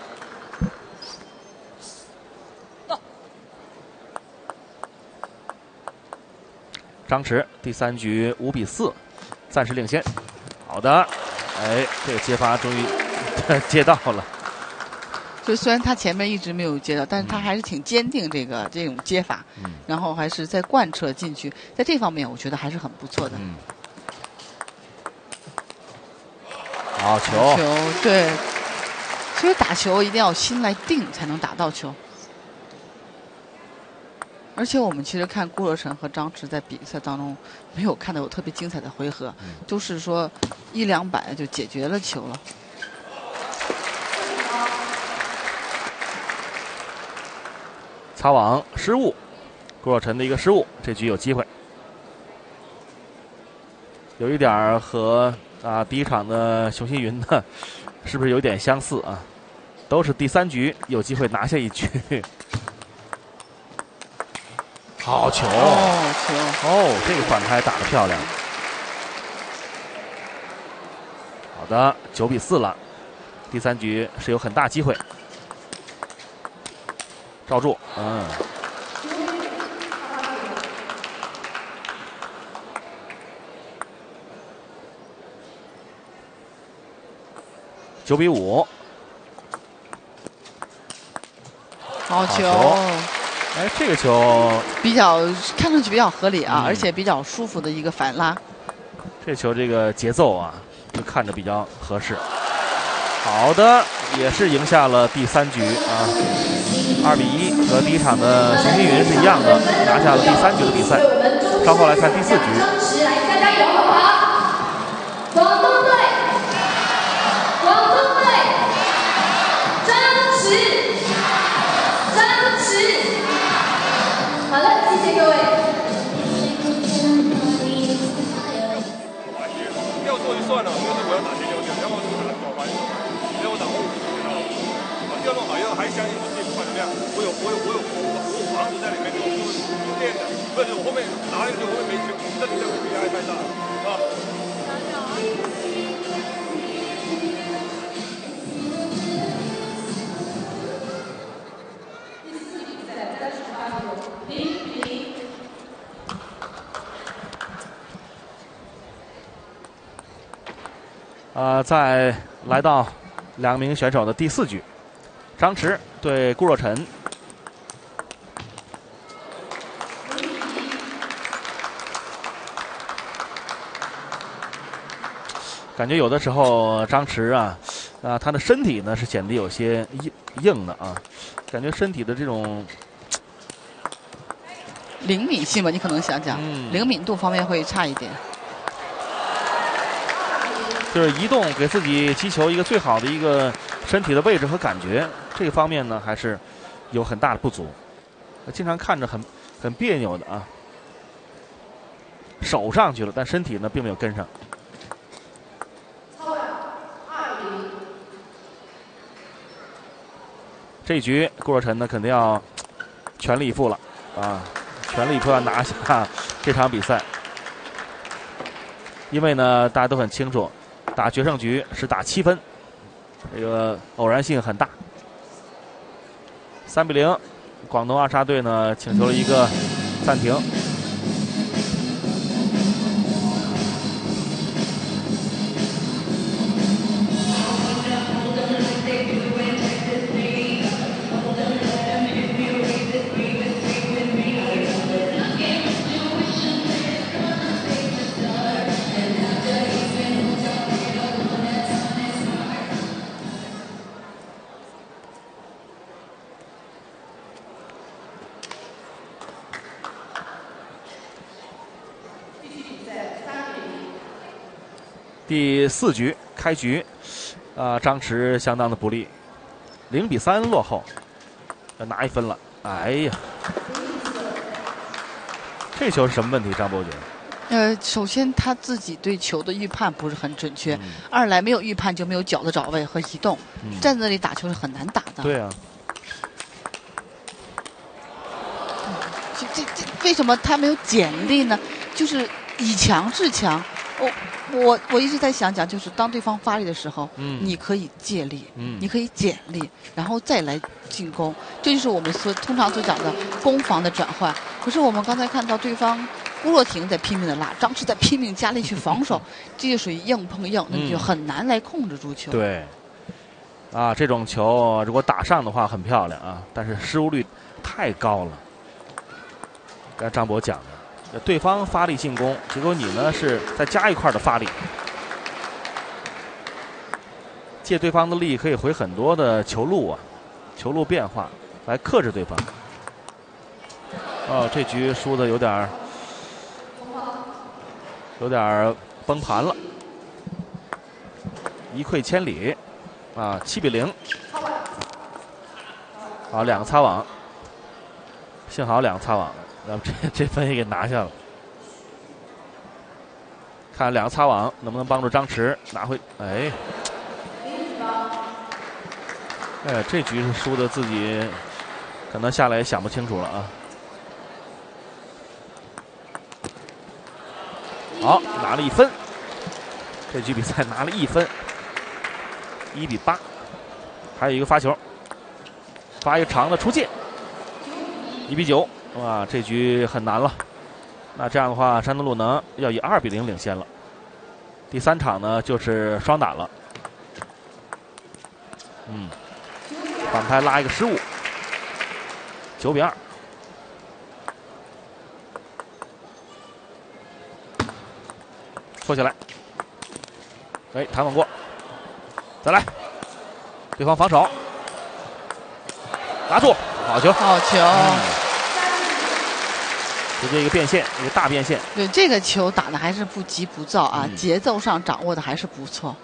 张弛第三局五比四，暂时领先。好的，哎，这个接发终于接到了。 就虽然他前面一直没有接到，但是他还是挺坚定这个这种接法， 嗯、 然后还是在贯彻进去，在这方面我觉得还是很不错的。 嗯、好球， 球对，所以打球一定要心来定，才能打到球。而且我们其实看顾若晨和张弛在比赛当中没有看到有特别精彩的回合， 嗯、 都是说一两百就解决了球了。 擦网失误，顾若晨的一个失误，这局有机会。有一点和啊第一场的熊希云呢，是不是有点相似啊？都是第三局有机会拿下一局。好球！ 哦，球！ 哦，这个反拍打得漂亮。好的，九比四了，第三局是有很大机会。罩住，嗯。九比五。 好球！ 哎，这个球比较看上去比较合理啊， 嗯、 而且比较舒服的一个反拉。 这球这个节奏啊，就看着比较合适。 好的，也是赢下了第三局啊，二比一，和第一场的邢金云是一样的，拿下了第三局的比赛。稍后来看第四局。 张弛，来大家加油好不好？广东队，广东队，张弛，张弛。好了，谢谢各位。 要做就算了，就是我要打前六球，要么就打左防，要么打后补，知道吗？我要弄好，要还相信自己，不管怎么样，我有我有我有我有防守在里面，我是有练的，不是我后面拿进去，后面没球，这这个压力太大了，是吧？ 第四比赛三十八球，零比零。 呃，在来到两名选手的第四局，张弛对顾若晨。感觉有的时候张弛啊，啊，他的身体呢是显得有些硬硬的啊，感觉身体的这种灵敏性吧，你可能想讲， 嗯、 灵敏度方面会差一点。 就是移动给自己击球一个最好的一个身体的位置和感觉，这个方面呢还是有很大的不足，经常看着很很别扭的啊，手上去了，但身体呢并没有跟上。这一局顾若晨呢肯定要全力以赴了啊，全力以赴要拿下这场比赛，因为呢大家都很清楚。打决胜局是打七分，这个偶然性很大。三比零，广东二沙队呢请求了一个暂停。第四局开局，啊、呃，张弛相当的不利，零比三落后，要拿一分了。哎呀，这球是什么问题？张博觉得？ 呃，首先他自己对球的预判不是很准确， 嗯、 二来没有预判就没有脚的找位和移动， 嗯、 站在那里打球是很难打的。 对啊。 这这这为什么他没有简历呢？就是以强制强。我我我一直在想讲，就是当对方发力的时候， 嗯， 你可以借力， 嗯， 你可以减力，然后再来进攻，这就是我们所通常所讲的攻防的转换。可是我们刚才看到对方郭若婷在拼命的拉，张弛在拼命加力去防守，这就属于硬碰硬，那就很难来控制住球。 嗯、对，啊，这种球如果打上的话很漂亮啊，但是失误率太高了。刚才张博讲的。对方发力进攻，结果你呢是再加一块的发力，借对方的力可以回很多的球路啊，球路变化来克制对方。哦，这局输的有点有点崩盘了，一溃千里啊，七比零。好，两个擦网，幸好两个擦网。那么这这分也给拿下了，看两个擦网能不能帮助张弛拿回。哎，哎，这局是输的自己可能下来也想不清楚了啊。好，拿了一分，这局比赛拿了一分，一比八，还有一个发球，发一个长的出界，一比九。哇，这局很难了。那这样的话，山东鲁能要以二比零领先了。第三场呢，就是双打了。嗯，反拍拉一个失误，九比二。搓起来，哎，弹网过，再来， 对方防守，拿住，好球， 好球。 嗯直接一个变线，一个大变线。 对，这个球打的还是不急不躁啊， 嗯、 节奏上掌握的还是不错。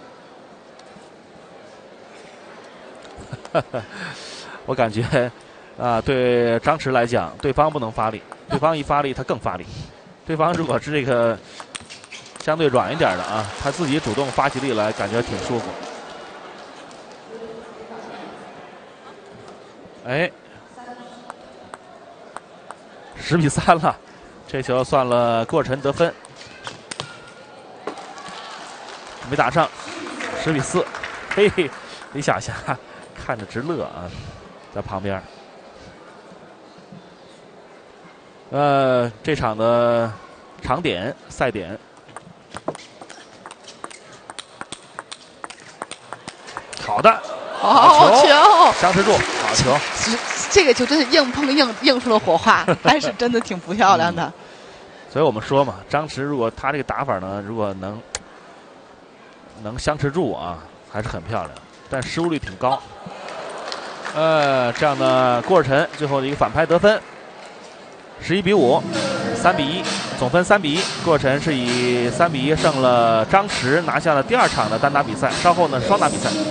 我感觉啊，对张弛来讲，对方不能发力，对方一发力他更发力。对方如果是这个相对软一点的啊，他自己主动发起力来，感觉挺舒服。哎，十比三了。这球算了，郭晨得分，没打上，十比四。嘿嘿，李晓霞看着直乐啊，在旁边。呃，这场的场点赛点，好的， 好球， 相持住，好球。 这个球真是硬碰硬，硬出了火花，还是真的挺不漂亮的。嗯、 所以我们说嘛，张弛如果他这个打法呢，如果能能相持住啊，还是很漂亮，但失误率挺高。呃，这样的郭尔晨最后的一个反拍得分，十一比五，三比一，总分三比一。郭尔晨是以三比一胜了张弛，拿下了第二场的单打比赛。稍后呢，双打比赛。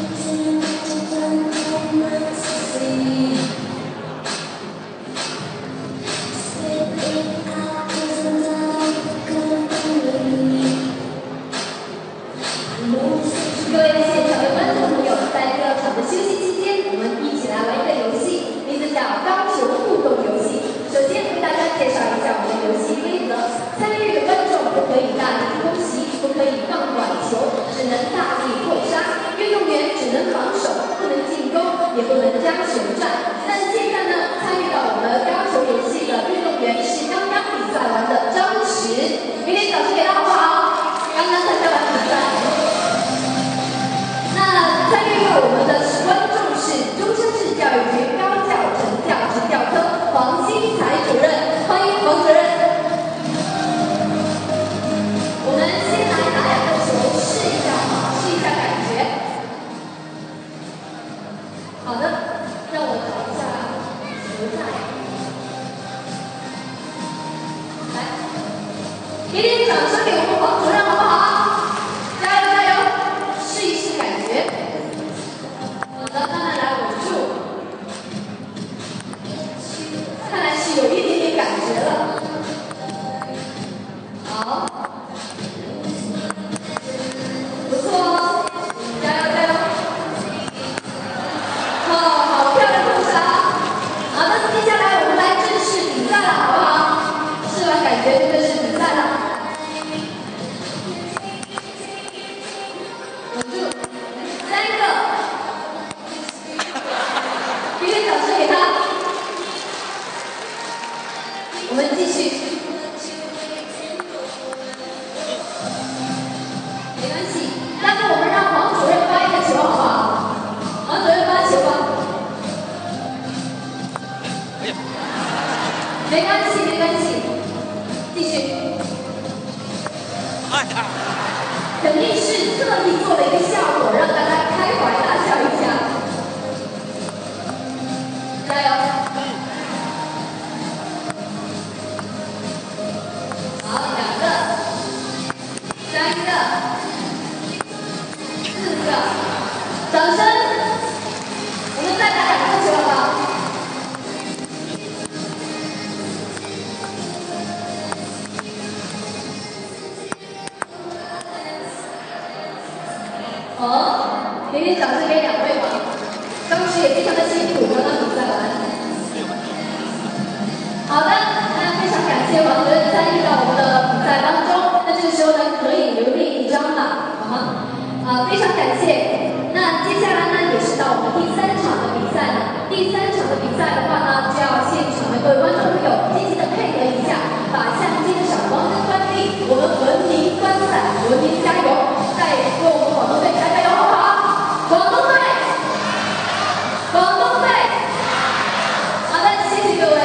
也不能将球战。那现在呢，参与到我们高球游戏的运动员是刚刚比赛完的张弛，明天掌声给他好不好？刚刚参加完比赛。那参与到我们的观众是中山市教育局高教成教职教科黄新才主任，欢迎黄主任。我们先来拿两个球试一下，试一下感觉。好的，让我找一下球架。来，给点掌声给我们黄主任好不好？加油加油，试一试感觉。好的，慢慢来，稳住。看来是有一点点感觉了。好，不错哦，加油加油。哦，好漂亮控制啊！好的，接下来我们来正式比赛了，好不好？试完感觉就正式比赛了。稳住，三个，给点掌声给他。我们继续。没关系，待会我们让黄主任发一个球，好不好？黄主任发球吧。没关系，没关系，继续。肯定是特意做了一个效果，让大家开怀大笑一下。加油！好，两个，三个，四个，掌声！我们再打两个球好不好？哦，给点掌声给两位吧，当时也非常的辛苦，刚刚比赛完。好的，那非常感谢黄主任参与到我们的比赛当中。那这个时候呢，可以留念一张了，好吗？啊，非常感谢。那接下来呢，也是到我们第三场的比赛了。第三场的比赛的话呢，就要现场的各位观众朋友积极的配合一下，把相机的闪光灯关闭，我们文明观赛，文明加油，再为我们广东队加加油，好不好？广东队，广东队，好的，谢谢各位。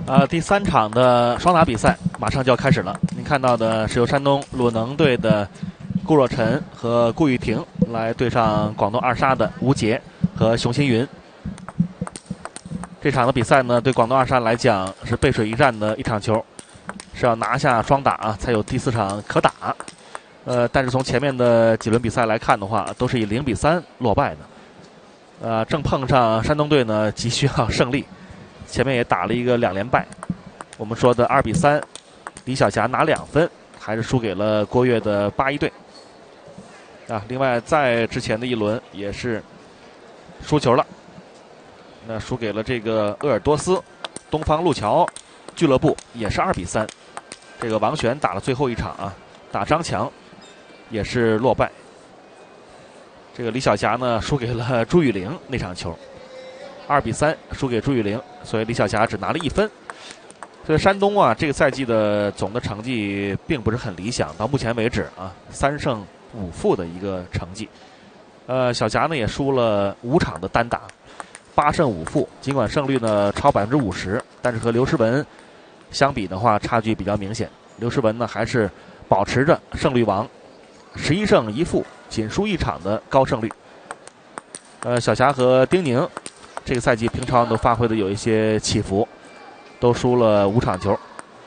呃，第三场的双打比赛马上就要开始了。您看到的是由山东鲁能队的顾若晨和顾玉婷来对上广东二沙的吴杰和熊新云。这场的比赛呢，对广东二沙来讲是背水一战的一场球，是要拿下双打啊，才有第四场可打。呃，但是从前面的几轮比赛来看的话，都是以零比三落败的。呃，正碰上山东队呢，急需要胜利。前面也打了一个两连败，我们说的二比三，李晓霞拿两分，还是输给了郭跃的八一队。啊，另外在之前的一轮也是输球了，那输给了这个鄂尔多斯东方路桥俱乐部，也是二比三。这个王璇打了最后一场啊，打张强也是落败。这个李晓霞呢，输给了朱雨玲那场球。二比三输给朱雨玲，所以李晓霞只拿了一分。所以山东啊，这个赛季的总的成绩并不是很理想，到目前为止啊，三胜五负的一个成绩。呃，小霞呢也输了五场的单打，八胜五负。尽管胜率呢超百分之五十，但是和刘诗雯相比的话，差距比较明显。刘诗雯呢还是保持着胜率王，十一胜一负，仅输一场的高胜率。呃，小霞和丁宁这个赛季平常都发挥的有一些起伏，都输了五场球，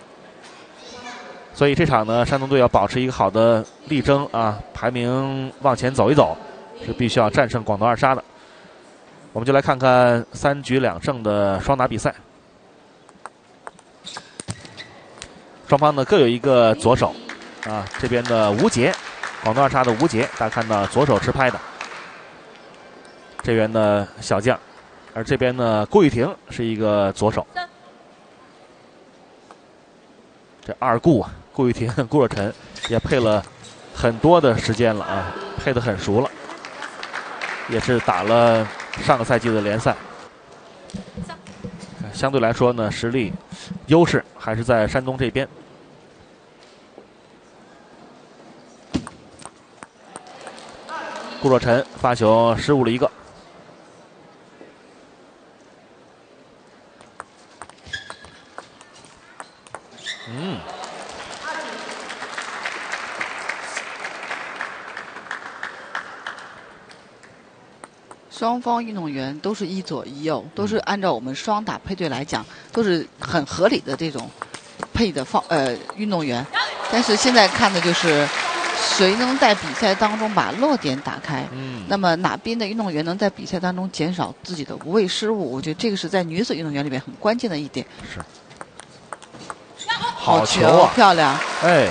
所以这场呢，山东队要保持一个好的力争啊，排名往前走一走，是必须要战胜广东二沙的。我们就来看看三局两胜的双打比赛，双方呢各有一个左手啊，这边的吴杰，广东二沙的吴杰，大家看到左手持拍的，这边的小将。而这边呢，顾玉婷是一个左手。这二顾啊，顾玉婷、顾若晨也配了很多的时间了啊，配得很熟了，也是打了上个赛季的联赛。相对来说呢，实力优势还是在山东这边。顾若晨发球失误了一个。嗯， 双方运动员都是一左一右，都是按照我们双打配对来讲，都是很合理的这种配的方呃运动员。但是现在看的就是谁能在比赛当中把落点打开， 嗯， 那么哪边的运动员能在比赛当中减少自己的无谓失误，我觉得这个是在女子运动员里面很关键的一点。 是。好球啊！ 漂亮！ 哎，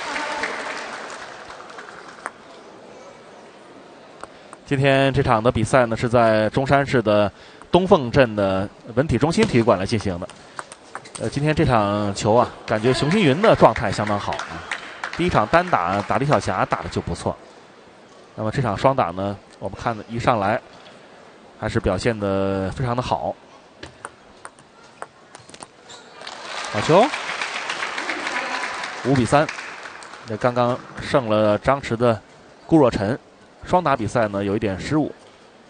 今天这场的比赛呢是在中山市的东凤镇的文体中心体育馆来进行的。呃，今天这场球啊，感觉熊新云的状态相当好啊。第一场单打打李晓霞打的就不错，那么这场双打呢，我们看一上来还是表现的非常的好。好球！五比三，那刚刚胜了张弛的顾若晨，双打比赛呢有一点失误。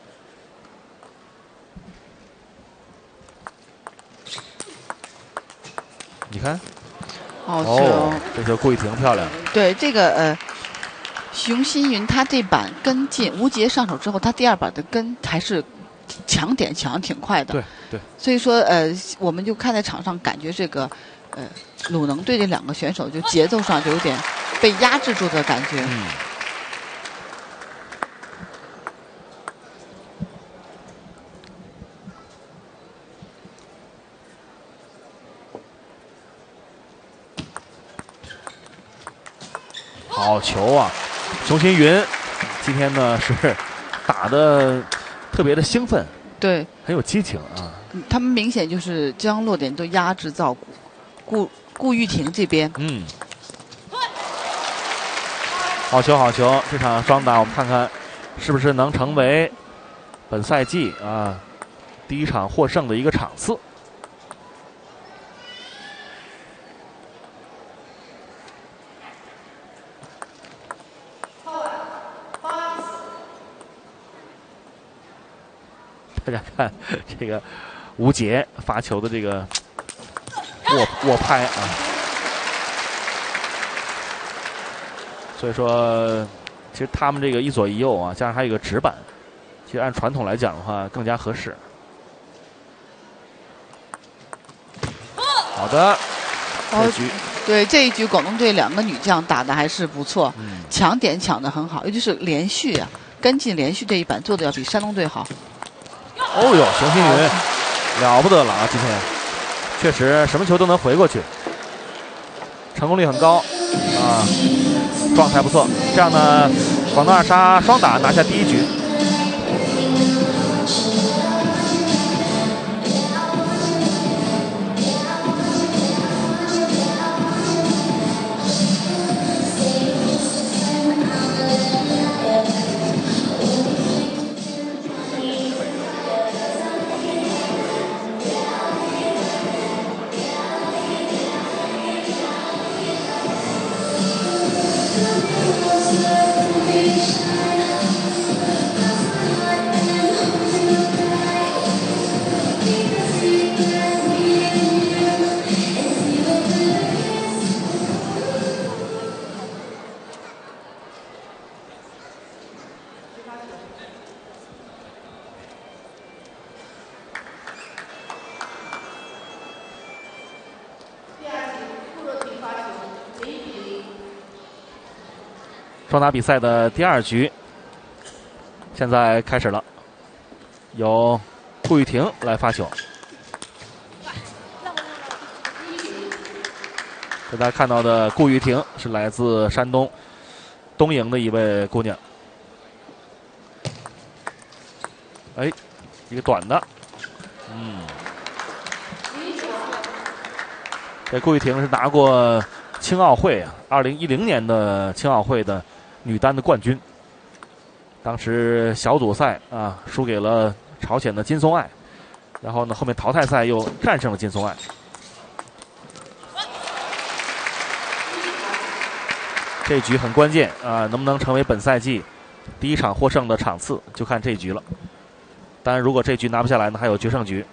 你看， 好球！ 哦，这球顾玉婷漂亮。 对这个呃，熊新云他这板跟进，吴杰上手之后，他第二板的跟还是抢点抢得挺快的。 对对。 所以说呃，我们就看在场上，感觉这个呃。鲁能队这两个选手就节奏上就有点被压制住的感觉。 嗯。好球啊！熊新云今天呢是打得特别的兴奋， 对， 很有激情啊。 他们明显就是将落点都压制到顾顾玉婷这边。 嗯，好球好球！这场双打我们看看是不是能成为本赛季啊第一场获胜的一个场次。大家看这个吴杰发球的这个握握拍啊。所以说，其实他们这个一左一右啊，加上还有一个直板，其实按传统来讲的话更加合适。好的，这局、 哦、对这一局广东队两个女将打的还是不错， 嗯、 抢点抢得很好，尤其是连续啊，跟进连续这一板做的要比山东队好。 哦呦，熊新云了不得了啊！今天确实什么球都能回过去，成功率很高啊，状态不错。这样呢，广东二杀双打拿下第一局。双打比赛的第二局现在开始了，由顾玉婷来发球。大家看到的顾玉婷是来自山东东营的一位姑娘。哎，一个短的，嗯，这顾玉婷是拿过青奥会啊，二零一零年的青奥会的女单的冠军。当时小组赛啊输给了朝鲜的金松爱，然后呢后面淘汰赛又战胜了金松爱。这局很关键啊，能不能成为本赛季第一场获胜的场次，就看这局了。当然，如果这局拿不下来呢，还有决胜局。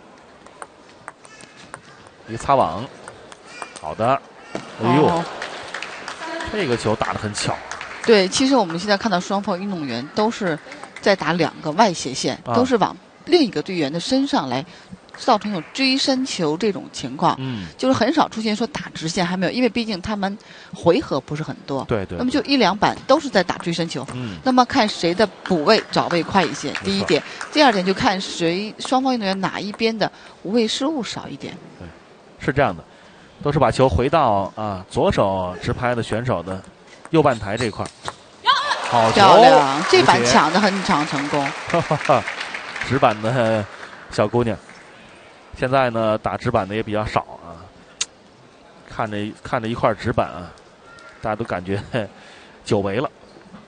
一个擦网，好的，哎呦，哦、这个球打得很巧。 对，其实我们现在看到双方运动员都是在打两个外斜线， 啊、 都是往另一个队员的身上来，造成有追身球这种情况。 嗯， 就是很少出现说打直线还没有，因为毕竟他们回合不是很多。 对 对, 对。 那么就一两板都是在打追身球。 嗯。 那么看谁的补位找位快一些，第一点；第二点就看谁双方运动员哪一边的无位失误少一点。 对，是这样的，都是把球回到啊左手直拍的选手的右半台这块。好球， 漂亮！这板抢得很场成功。 直板的小姑娘，现在呢打直板的也比较少啊。看着看着一块直板啊，大家都感觉久违了。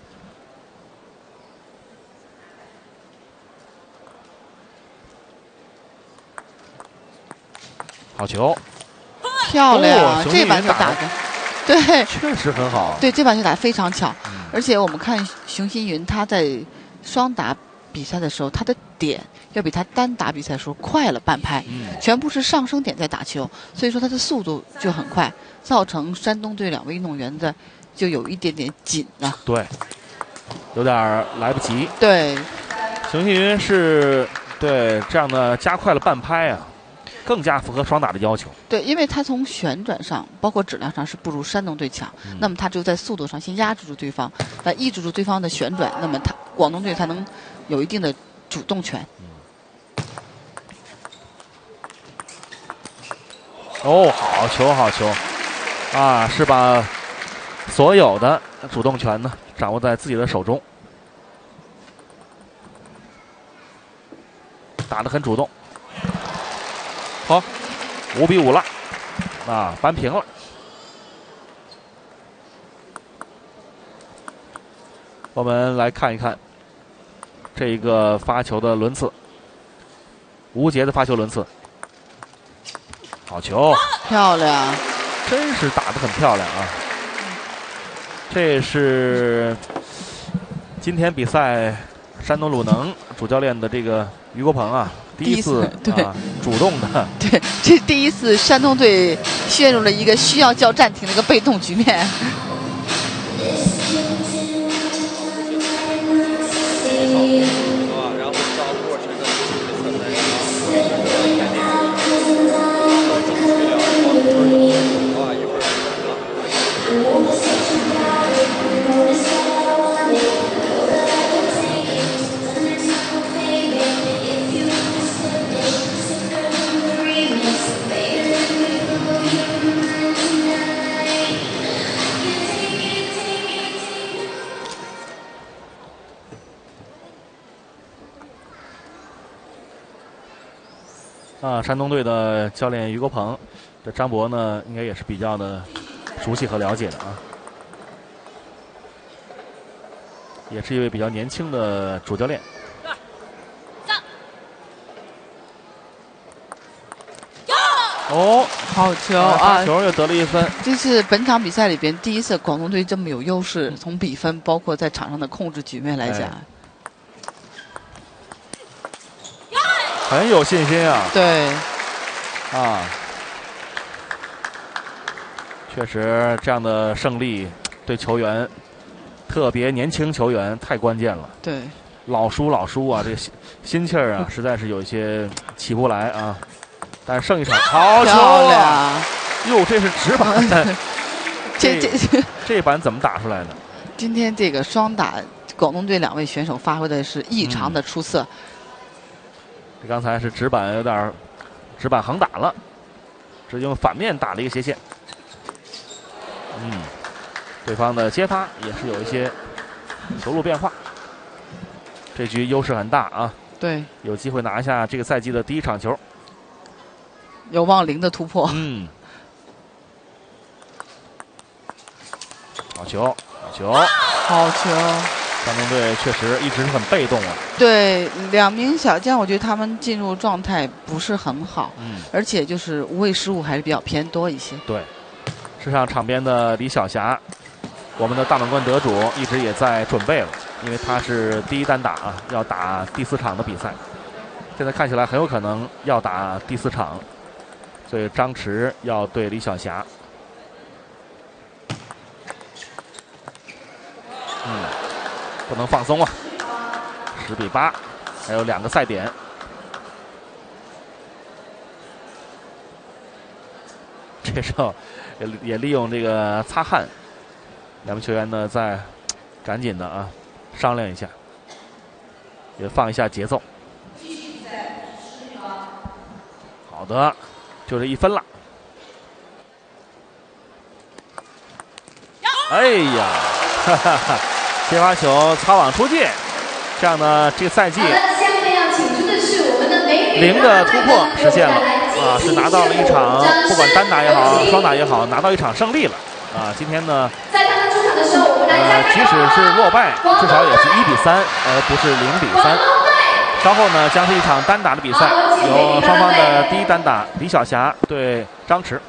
好球， 漂亮！ 哦、 这板球打的，对， 确实很好。 对，这板球打得非常巧， 嗯、 而且我们看熊新云他在双打比赛的时候，他的点要比他单打比赛的时候快了半拍， 嗯、 全部是上升点在打球，所以说他的速度就很快，造成山东队两位运动员的就有一点点紧了、啊。 对，有点来不及。 对， 熊新云是对这样的加快了半拍啊。更加符合双打的要求。 对，因为他从旋转上，包括质量上是不如山东队强。嗯、那么他只有在速度上先压制住对方，来抑制住对方的旋转，那么他广东队才能有一定的主动权。 嗯、哦，好球，好球！啊，是把所有的主动权呢掌握在自己的手中，打得很主动。好，五比五了，啊，扳平了。我们来看一看这个发球的轮次，吴杰的发球轮次，好球， 漂亮， 真是打得很漂亮啊！这是今天比赛山东鲁能主教练的这个于国鹏啊第一次对、 啊、主动的， 对，这是第一次山东队陷入了一个需要叫暂停的一个被动局面。 啊，山东队的教练于国鹏，这张博呢，应该也是比较的熟悉和了解的啊，也是一位比较年轻的主教练。哦， 好球啊！ 啊！ 球又得了一分， 这是本场比赛里边第一次广东队这么有优势，从比分包括在场上的控制局面来讲。 哎很有信心啊！ 对， 啊，确实这样的胜利对球员，特别年轻球员太关键了。 对， 老输老输啊，这个心心气儿啊，实在是有一些起不来啊。但是剩一场好球啊！哟，这是直板的， 这这这这板怎么打出来的？ 今天这个双打，广东队两位选手发挥的是异常的出色。嗯这刚才是直板有点直板横打了，只用反面打了一个斜线。嗯，对方的接发也是有一些球路变化。这局优势很大啊！ 对， 有机会拿下这个赛季的第一场球， 有望零的突破。 嗯，好球，好球， 好球！ 山东队确实一直是很被动啊。 对，两名小将，我觉得他们进入状态不是很好， 嗯， 而且就是无谓失误还是比较偏多一些。 对，事实上场边的李晓霞，我们的大满贯得主，一直也在准备了，因为他是第一单打啊，要打第四场的比赛，现在看起来很有可能要打第四场，所以张弛要对李晓霞。嗯。不能放松啊！十比八，还有两个赛点。这时候也也利用这个擦汗，两名球员呢再赶紧的啊商量一下，也放一下节奏。好的，就这一分了。哎呀，哈哈哈！接发球擦网出界，这样呢，这个赛季零的突破实现了啊，是拿到了一场，不管单打也好，双打也好，拿到一场胜利了啊。今天呢，呃，即使是落败，至少也是一比三，而不是零比三。稍后呢，将是一场单打的比赛，由双方的第一单打李晓霞对张弛。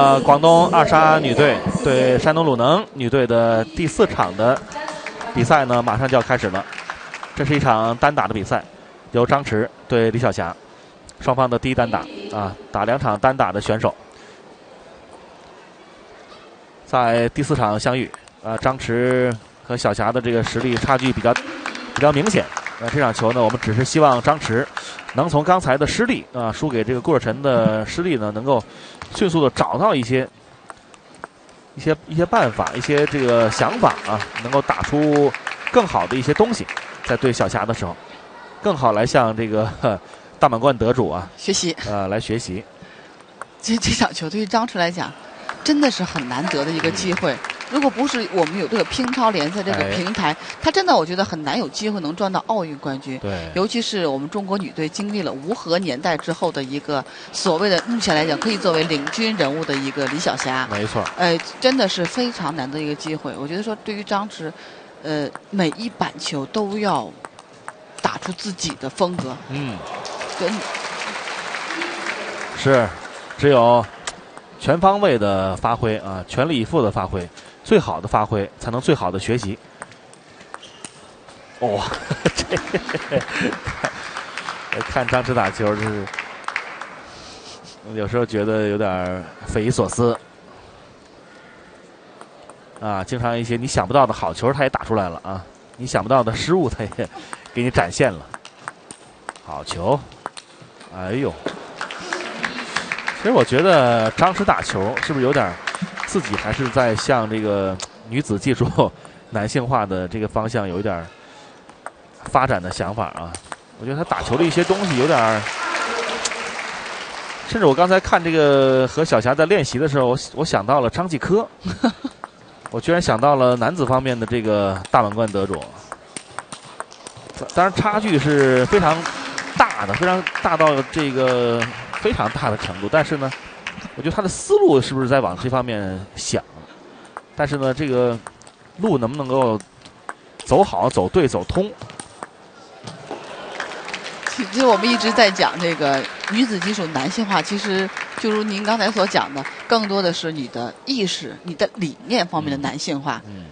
么广东二沙女队对山东鲁能女队的第四场的比赛呢，马上就要开始了。这是一场单打的比赛，由张弛对李晓霞，双方的第一单打啊，打两场单打的选手在第四场相遇。啊，张弛和晓霞的这个实力差距比较比较明显。那这场球呢，我们只是希望张弛能从刚才的失利啊，输给这个顾若晨的失利呢，能够迅速的找到一些一些一些办法，一些这个想法啊，能够打出更好的一些东西，在对晓霞的时候，更好来向这个大满贯得主啊学习， 呃，来学习。 这这场球对于张弛来讲，真的是很难得的一个机会。如果不是我们有这个乒超联赛这个平台，哎、他真的我觉得很难有机会能赚到奥运冠军。 对， 尤其是我们中国女队经历了无核年代之后的一个所谓的目前来讲可以作为领军人物的一个李晓霞。 没错。 呃，真的是非常难得一个机会。我觉得说对于张弛，呃，每一板球都要打出自己的风格。 嗯， 跟是，只有全方位的发挥啊，全力以赴的发挥。最好的发挥才能最好的学习。哇、哦，这看张弛打球，就是有时候觉得有点匪夷所思啊。经常一些你想不到的好球，他也打出来了啊；你想不到的失误，他也给你展现了。好球！哎呦，其实我觉得张弛打球是不是有点？自己还是在向这个女子技术男性化的这个方向有一点发展的想法啊。我觉得他打球的一些东西有点，甚至我刚才看这个和晓霞在练习的时候，我我想到了张继科，我居然想到了男子方面的这个大满贯得主。当然差距是非常大的，非常大到这个非常大的程度，但是呢。我觉得他的思路是不是在往这方面想？但是呢，这个路能不能够走好、走对、走通？ 其实我们一直在讲这个女子技术男性化，其实就如您刚才所讲的，更多的是你的意识、你的理念方面的男性化。 嗯，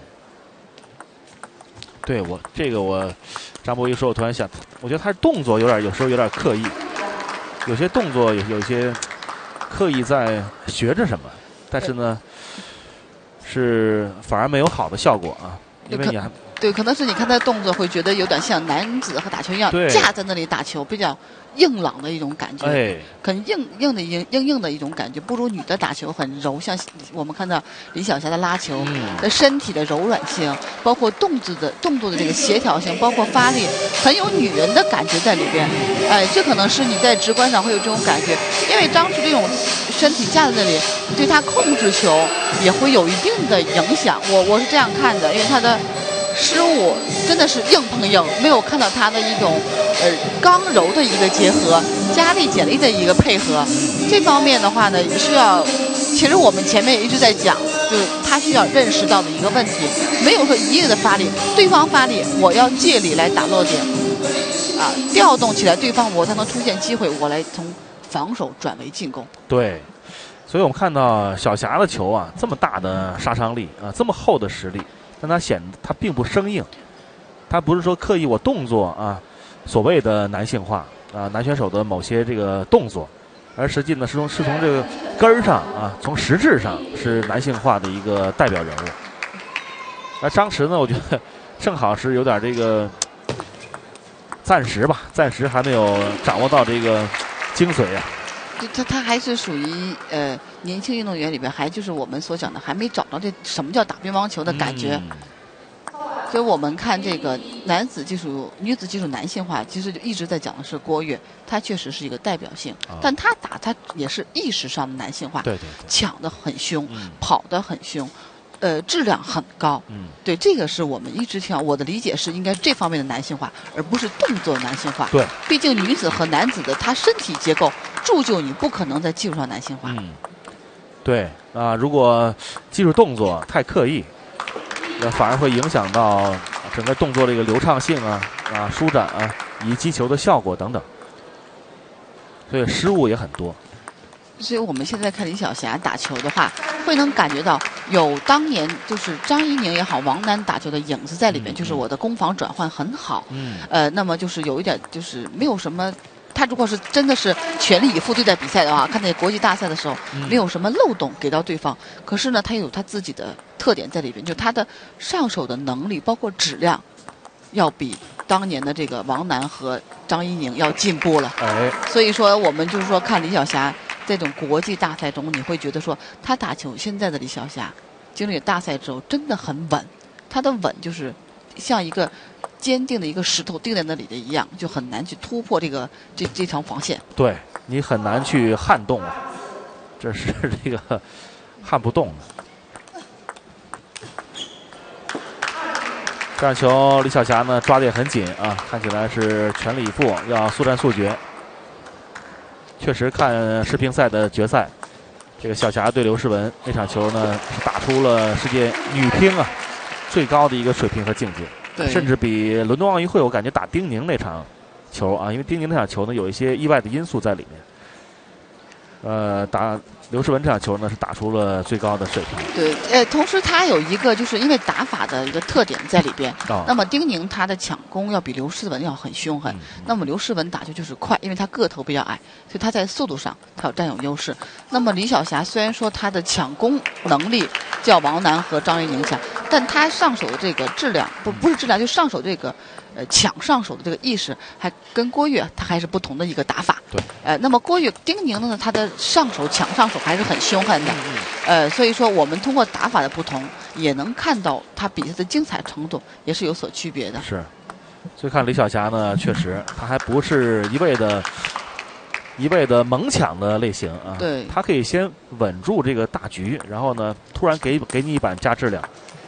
对我这个我张博一说，我突然想，我觉得他的动作有点，有时候有点刻意，有些动作有有些。刻意在学着什么，但是呢，是反而没有好的效果啊，因为你还对，可能是你看他的动作会觉得有点像男子和打球一样，架在那里打球，比较硬朗的一种感觉， 哎， 很硬硬的硬硬硬的一种感觉，不如女的打球很柔，像我们看到李晓霞的拉球的身体的柔软性，包括动作的动作的这个协调性，包括发力，很有女人的感觉在里边。哎，这可能是你在直观上会有这种感觉，因为张弛这种身体架在那里，对他控制球也会有一定的影响。我我是这样看的，因为他的失误真的是硬碰硬，没有看到他的一种呃刚柔的一个结合，加力减力的一个配合。这方面的话呢，需要，其实我们前面也一直在讲，就是他需要认识到的一个问题，没有说一味的发力，对方发力，我要借力来打落点，啊，调动起来对方，我才能出现机会，我来从防守转为进攻。 对。所以我们看到晓霞的球啊，这么大的杀伤力啊，这么厚的实力，但它显得它并不生硬，它不是说刻意我动作啊，所谓的男性化啊，男选手的某些这个动作，而实际呢是从是从这个根儿上啊，从实质上是男性化的一个代表人物。而张弛呢，我觉得正好是有点这个暂时吧，暂时还没有掌握到这个精髓啊。 他他还是属于呃年轻运动员里边，还就是我们所讲的，还没找到这什么叫打乒乓球的感觉。嗯、所以我们看这个男子技术、女子技术男性化，其实就一直在讲的是郭跃，他确实是一个代表性，啊、但他打他也是意识上的男性化， 对对对， 抢得很凶， 嗯、 跑得很凶。呃，质量很高， 嗯， 对，这个是我们一直想，我的理解是应该这方面的男性化，而不是动作男性化。 对， 毕竟女子和男子的他身体结构铸就你不可能在技术上男性化。 嗯，对啊，如果技术动作太刻意，那反而会影响到整个动作的一个流畅性啊啊舒展啊，以及击球的效果等等，所以失误也很多。 所以我们现在看李晓霞打球的话，会能感觉到有当年就是张怡宁也好，王楠打球的影子在里面， 嗯、 就是我的攻防转换很好。 嗯。 呃，那么就是有一点就是没有什么，他如果是真的是全力以赴对待比赛的话，看在国际大赛的时候、嗯、没有什么漏洞给到对方。可是呢，他有他自己的特点在里边，就他的上手的能力，包括质量，要比当年的这个王楠和张怡宁要进步了。 哎。 所以说，我们就是说看李晓霞。这种国际大赛中，你会觉得说他打球，现在的李晓霞经历大赛之后真的很稳，他的稳就是像一个坚定的一个石头钉在那里的一样，就很难去突破这个这这条防线。 对你很难去撼动，这是这个撼不动的。这样球李晓霞呢抓得也很紧啊，看起来是全力以赴，要速战速决。确实看世乒赛的决赛，这个晓霞对刘诗雯那场球呢，是打出了世界女乒啊最高的一个水平和境界，甚至比伦敦奥运会我感觉打丁宁那场球啊，因为丁宁那场球呢有一些意外的因素在里面。呃，打刘诗雯这场球呢是打出了最高的水平。 对，呃，同时他有一个就是因为打法的一个特点在里边。哦、那么丁宁他的抢攻要比刘诗雯要很凶狠，嗯、那么刘诗雯打球就是快，因为他个头比较矮，所以他在速度上他有占有优势。那么李晓霞虽然说他的抢攻能力较王楠和张怡宁强，但他上手的这个质量不不是质量，就上手这个。呃，抢上手的这个意识，还跟郭跃他还是不同的一个打法。 对。 呃，那么郭跃丁宁呢，他的上手抢上手还是很凶狠的。嗯、呃，所以说我们通过打法的不同，也能看到他比赛的精彩程度也是有所区别的。 是。所以看李晓霞呢，确实他还不是一味的、一味的猛抢的类型啊。 对。 他可以先稳住这个大局，然后呢，突然给给你一板加质量。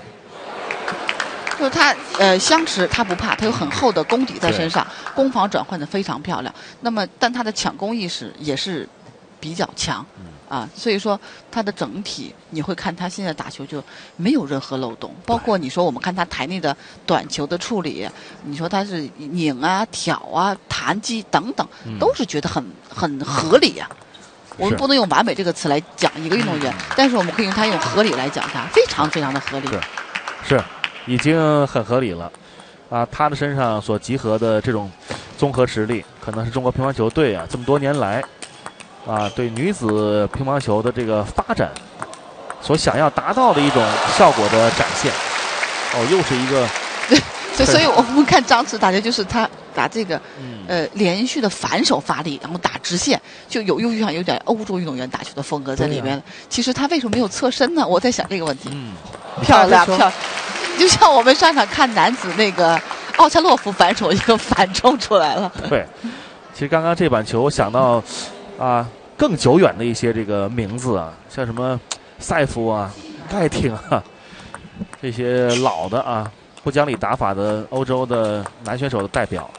就是他呃相持他不怕，他有很厚的功底在身上，攻防转换的非常漂亮。那么，但他的抢攻意识也是比较强，啊，所以说他的整体你会看他现在打球就没有任何漏洞。包括你说我们看他台内的短球的处理，你说他是拧啊、挑啊、弹击等等，都是觉得很很合理呀、啊。我们不能用完美这个词来讲一个运动员，但是我们可以用他用合理来讲他，非常非常的合理。 是。是已经很合理了，啊，他的身上所集合的这种综合实力，可能是中国乒乓球队啊这么多年来，啊对女子乒乓球的这个发展所想要达到的一种效果的展现。哦，又是一个， 对，所以我们看张弛打球，就是他打这个，呃，连续的反手发力，然后打直线，就有又像有点欧洲运动员打球的风格在里面。啊、其实他为什么没有侧身呢？我在想这个问题。 嗯， 漂亮漂亮。就像我们上场看男子那个奥恰洛夫反手一个反冲出来了。 对，其实刚刚这板球，我想到啊更久远的一些这个名字啊，像什么塞夫啊、盖廷啊，这些老的啊不讲理打法的欧洲的男选手的代表。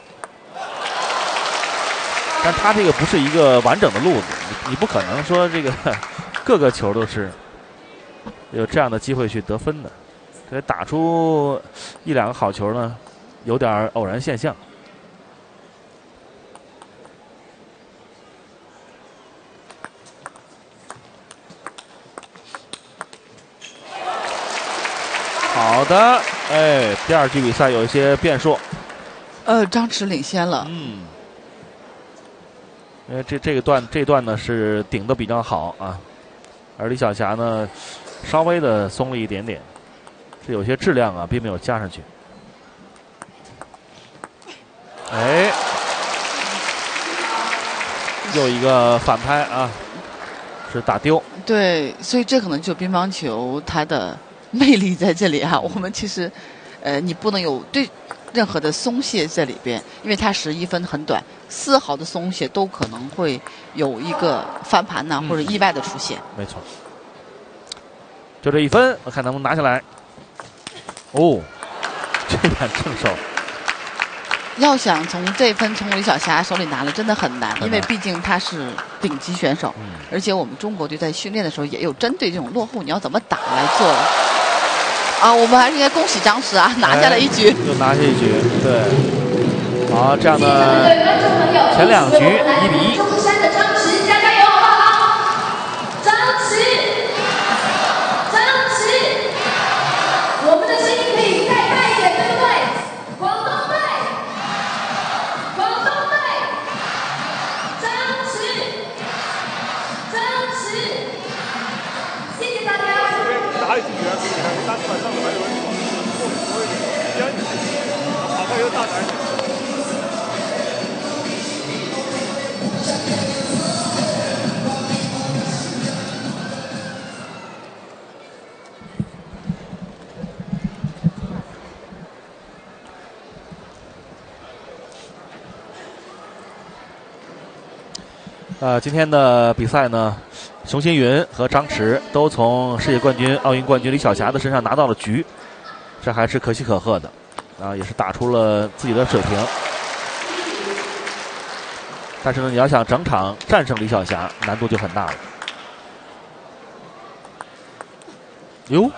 但他这个不是一个完整的路子，你你不可能说这个各个球都是有这样的机会去得分的。这打出一两个好球呢，有点偶然现象。好的，哎，第二局比赛有一些变数。 呃，张弛领先了。 嗯，因为这这个段这段呢是顶得比较好啊，而李晓霞呢稍微的松了一点点。是有些质量啊，并没有加上去。哎，又一个反拍啊，是打丢。 对，所以这可能就乒乓球它的魅力在这里啊。我们其实，呃，你不能有对任何的松懈在里边，因为它十一分很短，丝毫的松懈都可能会有一个翻盘呐、啊，或者意外的出现。 没错。就这一分，我看能不能拿下来。哦，这板正手， 要想从这分从李晓霞手里拿了，真的很难，因为毕竟他是顶级选手， 嗯、 而且我们中国队在训练的时候也有针对这种落后你要怎么打来做。啊，我们还是应该恭喜张弛啊，拿下了一局， 又拿下一局，对。好，这样的前两局一比一。 大胆一点。 呃，今天的比赛呢，熊新云和张弛都从世界冠军、奥运冠军李晓霞的身上拿到了局，这还是可喜可贺的，啊，也是打出了自己的水平。但是呢，你要想整场战胜李晓霞，难度就很大了。哟，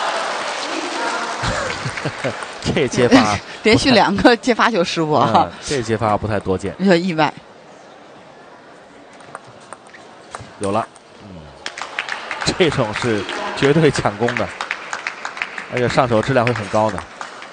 这接发连续两个接发球失误啊、 嗯！这接发不太多见， 有点意外。 有了，嗯，这种是绝对抢攻的，而且上手质量会很高的。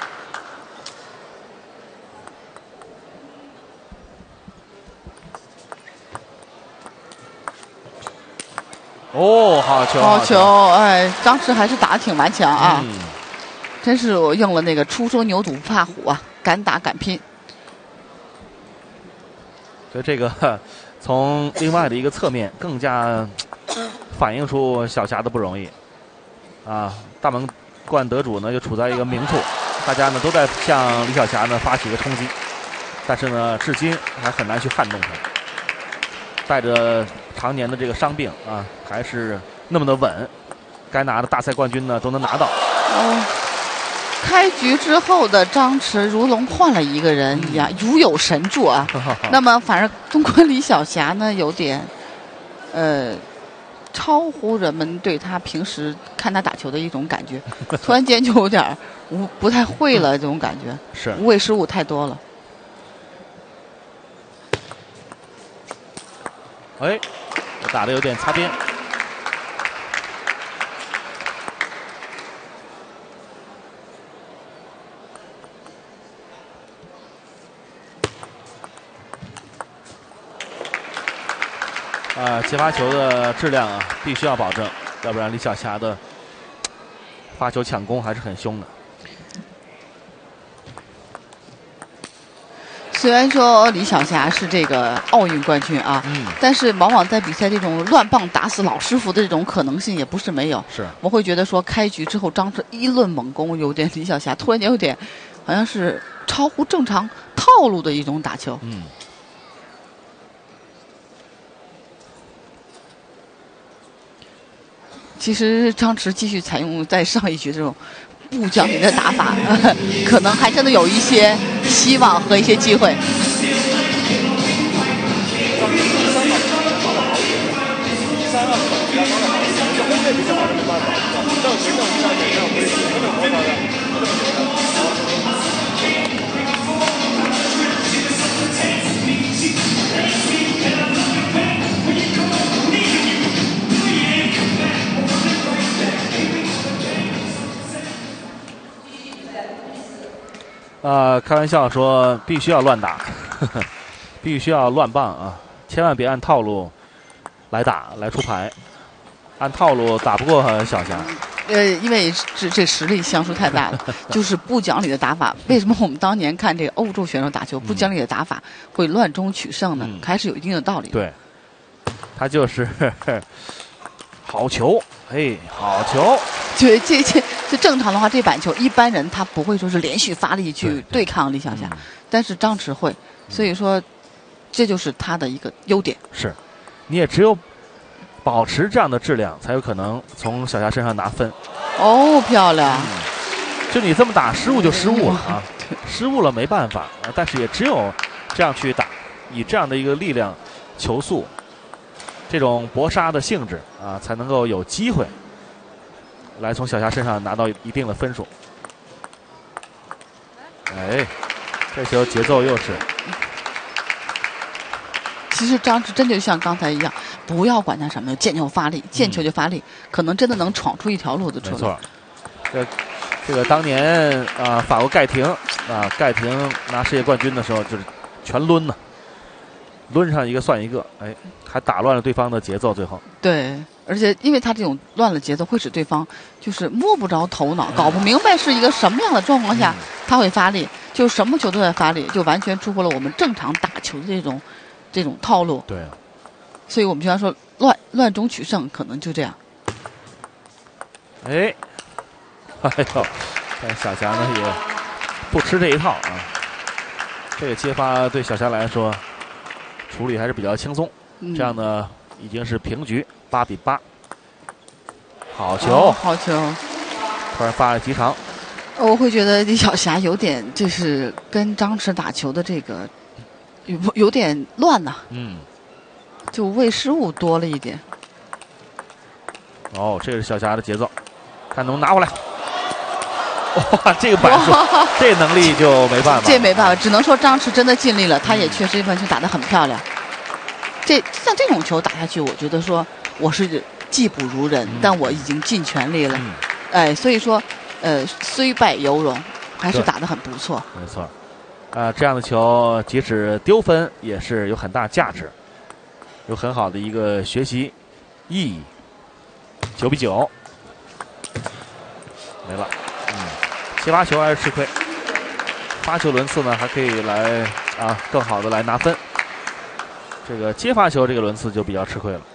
哦，好球！ 好球！哎，张弛还是打得挺顽强啊， 嗯、 真是我应了那个初生牛犊不怕虎啊，敢打敢拼。 所以这个从另外的一个侧面更加反映出小霞的不容易啊！大满贯得主呢就处在一个明处，大家呢都在向李晓霞呢发起一个冲击，但是呢至今还很难去撼动她，带着常年的这个伤病啊，还是那么的稳，该拿的大赛冠军呢都能拿到。 哦，开局之后的张弛如龙换了一个人一样，如有神助啊。那么反而中国李晓霞呢，有点呃超乎人们对他平时看他打球的一种感觉，突然间就有点无不太会了这种感觉， 是无谓失误太多了。 哎，打的有点擦边。啊，接发球的质量啊，必须要保证，要不然李晓霞的发球抢攻还是很凶的。 虽然说李晓霞是这个奥运冠军啊， 嗯， 但是往往在比赛这种乱棒打死老师傅的这种可能性也不是没有。 是， 我会觉得说开局之后张弛一轮猛攻，有点李晓霞突然间有点好像是超乎正常套路的一种打球。 嗯。 其实张弛继续采用在上一局这种不讲理的打法，可能还真的有一些希望和一些机会。 啊、呃，开玩笑说必须要乱打，呵呵，必须要乱棒啊！千万别按套路来打来出牌，按套路打不过小霞。 呃，因为这这实力相差太大了，就是不讲理的打法。为什么我们当年看这个欧洲选手打球，不讲理的打法会乱中取胜呢？嗯、还是有一定的道理。 对，他就是呵呵好球，哎，好球。 对，这这这正常的话，这板球一般人他不会说是连续发力去对抗李晓霞，嗯、但是张弛会，所以说这就是他的一个优点。 是，你也只有保持这样的质量，才有可能从小霞身上拿分。 哦，漂亮！ 嗯、就你这么打，失误就失误了啊，失误了没办法啊，但是也只有这样去打，以这样的一个力量、球速，这种搏杀的性质啊，才能够有机会来从小霞身上拿到一定的分数。哎，这球节奏又是。 其实张弛真就像刚才一样，不要管他什么，见球发力，见球就发力，嗯、可能真的能闯出一条路子出来。 没错，这这个当年啊，法国盖廷啊，盖廷拿世界冠军的时候就是全抡呢，抡上一个算一个，哎，还打乱了对方的节奏，最后。 对。而且，因为他这种乱了节奏，会使对方就是摸不着头脑，搞不明白是一个什么样的状况下他会发力。 就什么球都在发力，就完全出乎了我们正常打球的这种这种套路。 对， 所以我们经常说乱乱中取胜，可能就这样。 哎，哎呦，但小霞呢也不吃这一套啊。这个接发对小霞来说处理还是比较轻松， 嗯、 这样呢已经是平局，八比八。好球， 哦、好球！ 突然发了极长。 我会觉得李晓霞有点就是跟张弛打球的这个有有点乱呐、啊， 嗯， 就为失误多了一点。 哦，这是小霞的节奏，看能不能拿回来。哇，这个板数，这能力就没办法。 这没办法，只能说张弛真的尽力了，他也确实这份球打得很漂亮。这像这种球打下去，我觉得说我是技不如人，嗯、但我已经尽全力了。嗯、哎，所以说。呃，虽败犹荣，还是打得很不错。 没错，啊、呃，这样的球即使丢分也是有很大价值，有很好的一个学习意义。九比九，没了。嗯，接发球还是吃亏，发球轮次呢还可以来啊更好的来拿分。这个接发球这个轮次就比较吃亏了。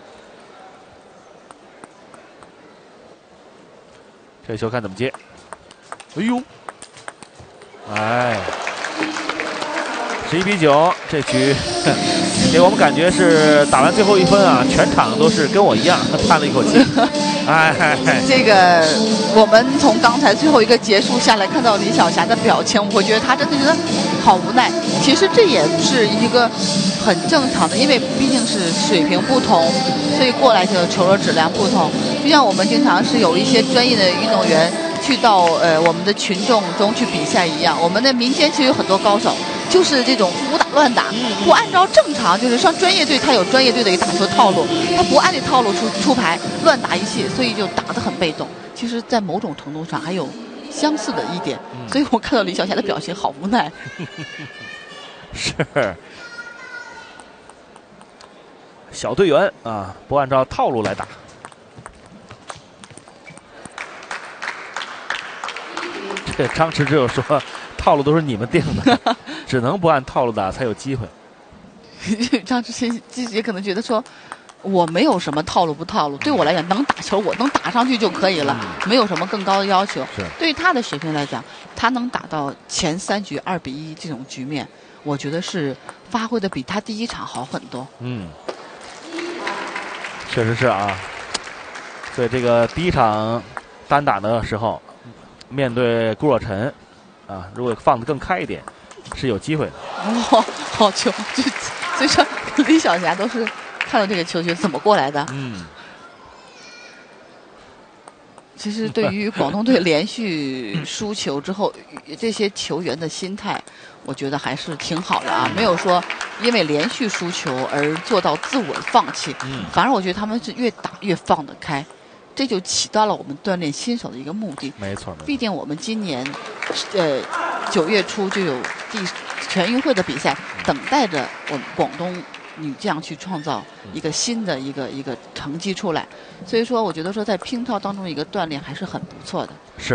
这球看怎么接。哎呦，哎，十一比九，这局给我们感觉是打完最后一分啊，全场都是跟我一样叹了一口气。哎， 这个我们从刚才最后一个结束下来，看到李晓霞的表情，我觉得她真的觉得好无奈。其实这也是一个很正常的，因为毕竟是水平不同，所以过来就球的质量不同。就像我们经常是有一些专业的运动员。去到呃我们的群众中去比赛一样，我们的民间其实有很多高手，就是这种胡打乱打，不按照正常，就是上专业队他有专业队的一个打球套路，他不按这套路出出牌，乱打一气，所以就打得很被动。其实，在某种程度上还有相似的一点，所以我看到李晓霞的表情好无奈。 是，小队员啊，不按照套路来打。这张弛只有说套路都是你们定的，只能不按套路打才有机会。 张弛自己也可能觉得说，我没有什么套路不套路，对我来讲能打球我能打上去就可以了，嗯、没有什么更高的要求。 是对于他的水平来讲，他能打到前三局二比一这种局面，我觉得是发挥的比他第一场好很多。 嗯，确实是啊。所以这个第一场单打的时候。面对顾若晨，啊，如果放得更开一点，是有机会的。 哇，好球！所以说李晓霞都是看到这个球觉得怎么过来的。 嗯。 其实对于广东队连续输球之后，这些球员的心态，我觉得还是挺好的啊，没有说因为连续输球而做到自我放弃。嗯。反而我觉得他们是越打越放得开。这就起到了我们锻炼新手的一个目的。 没错， 毕竟我们今年，呃，九月初就有第全运会的比赛，等待着我们广东女将去创造一个新的一个一个成绩出来。所以说，我觉得说在乒超当中一个锻炼还是很不错的。 是。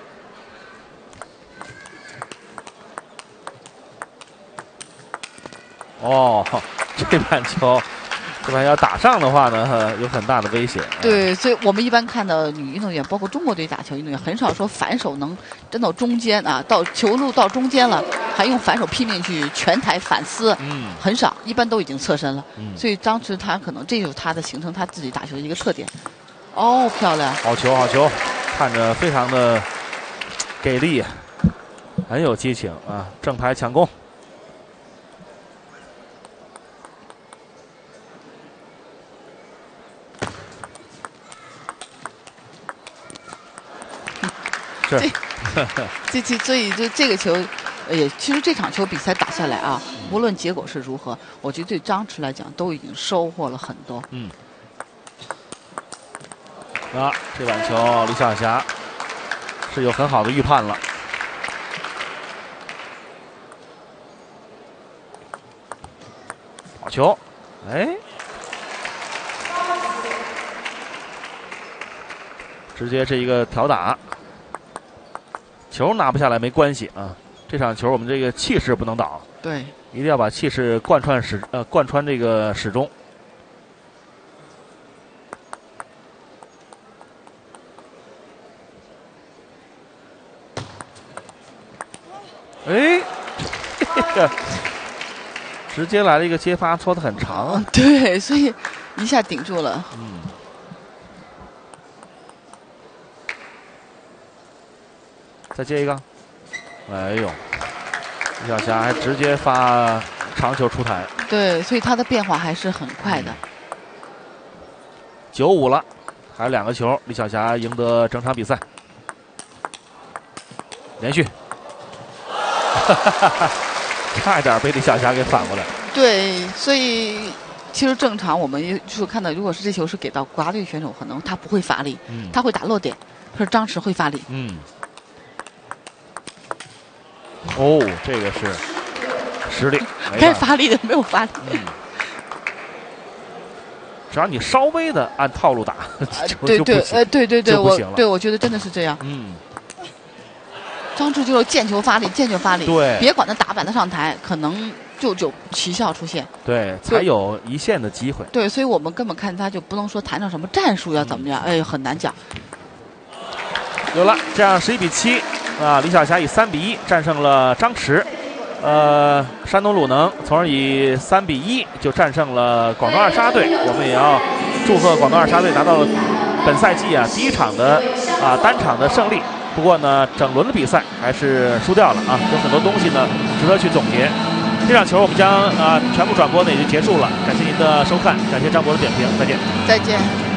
哦，这板球。这边要打上的话呢，有很大的危险。 对，所以我们一般看到女运动员，包括中国队打球运动员，很少说反手能站到中间啊，到球路到中间了，还用反手拼命去全台反撕，嗯，很少，一般都已经侧身了。嗯，所以张弛他可能这就是他的形成他自己打球的一个特点。哦，漂亮！ 好球，好球，看着非常的给力，很有激情啊！正牌抢攻。 这这这所以就这个球，呃，其实这场球比赛打下来啊，无论结果是如何，我觉得对张弛来讲都已经收获了很多。 嗯。啊，这板球李晓霞是有很好的预判了。好球，哎。直接这一个挑打，球拿不下来没关系啊， 这场球我们这个气势不能倒， 对， 一定要把气势贯穿始呃贯穿这个始终。哎，这个直接来了一个接发，搓得很长啊。 对，所以一下顶住了。 嗯。再接一个，哎呦，李晓霞还直接发长球出台。 对，所以他的变化还是很快的。 九五了，还有两个球，李晓霞赢得整场比赛。连续。差一点被李晓霞给反过来。 对，所以其实正常我们就是看到，如果是这球是给到国家队选手，可能他不会发力， 嗯、 他会打落点，可是张弛会发力。 嗯。哦，这个是实力， 该发力的没有发力。 嗯、只要你稍微的按套路打，球对对，呃，对对对，我对我觉得真的是这样。 嗯。 张弛就是见球发力，见球发力， 对， 别管他打板子上台，可能就就奇效出现， 对，才有一线的机会。 对，所以我们根本看他就不能说谈上什么战术要怎么样，嗯、哎，很难讲。 有了，这样十一比七啊，李晓霞以三比一战胜了张弛，呃，山东鲁能从而以三比一就战胜了广东二沙队。我们也要祝贺广东二沙队拿到了本赛季啊第一场的啊单场的胜利。不过呢，整轮的比赛还是输掉了啊，有很多东西呢值得去总结。这场球我们将啊全部转播呢也就结束了，感谢您的收看，感谢张博的点评，再见。 再见。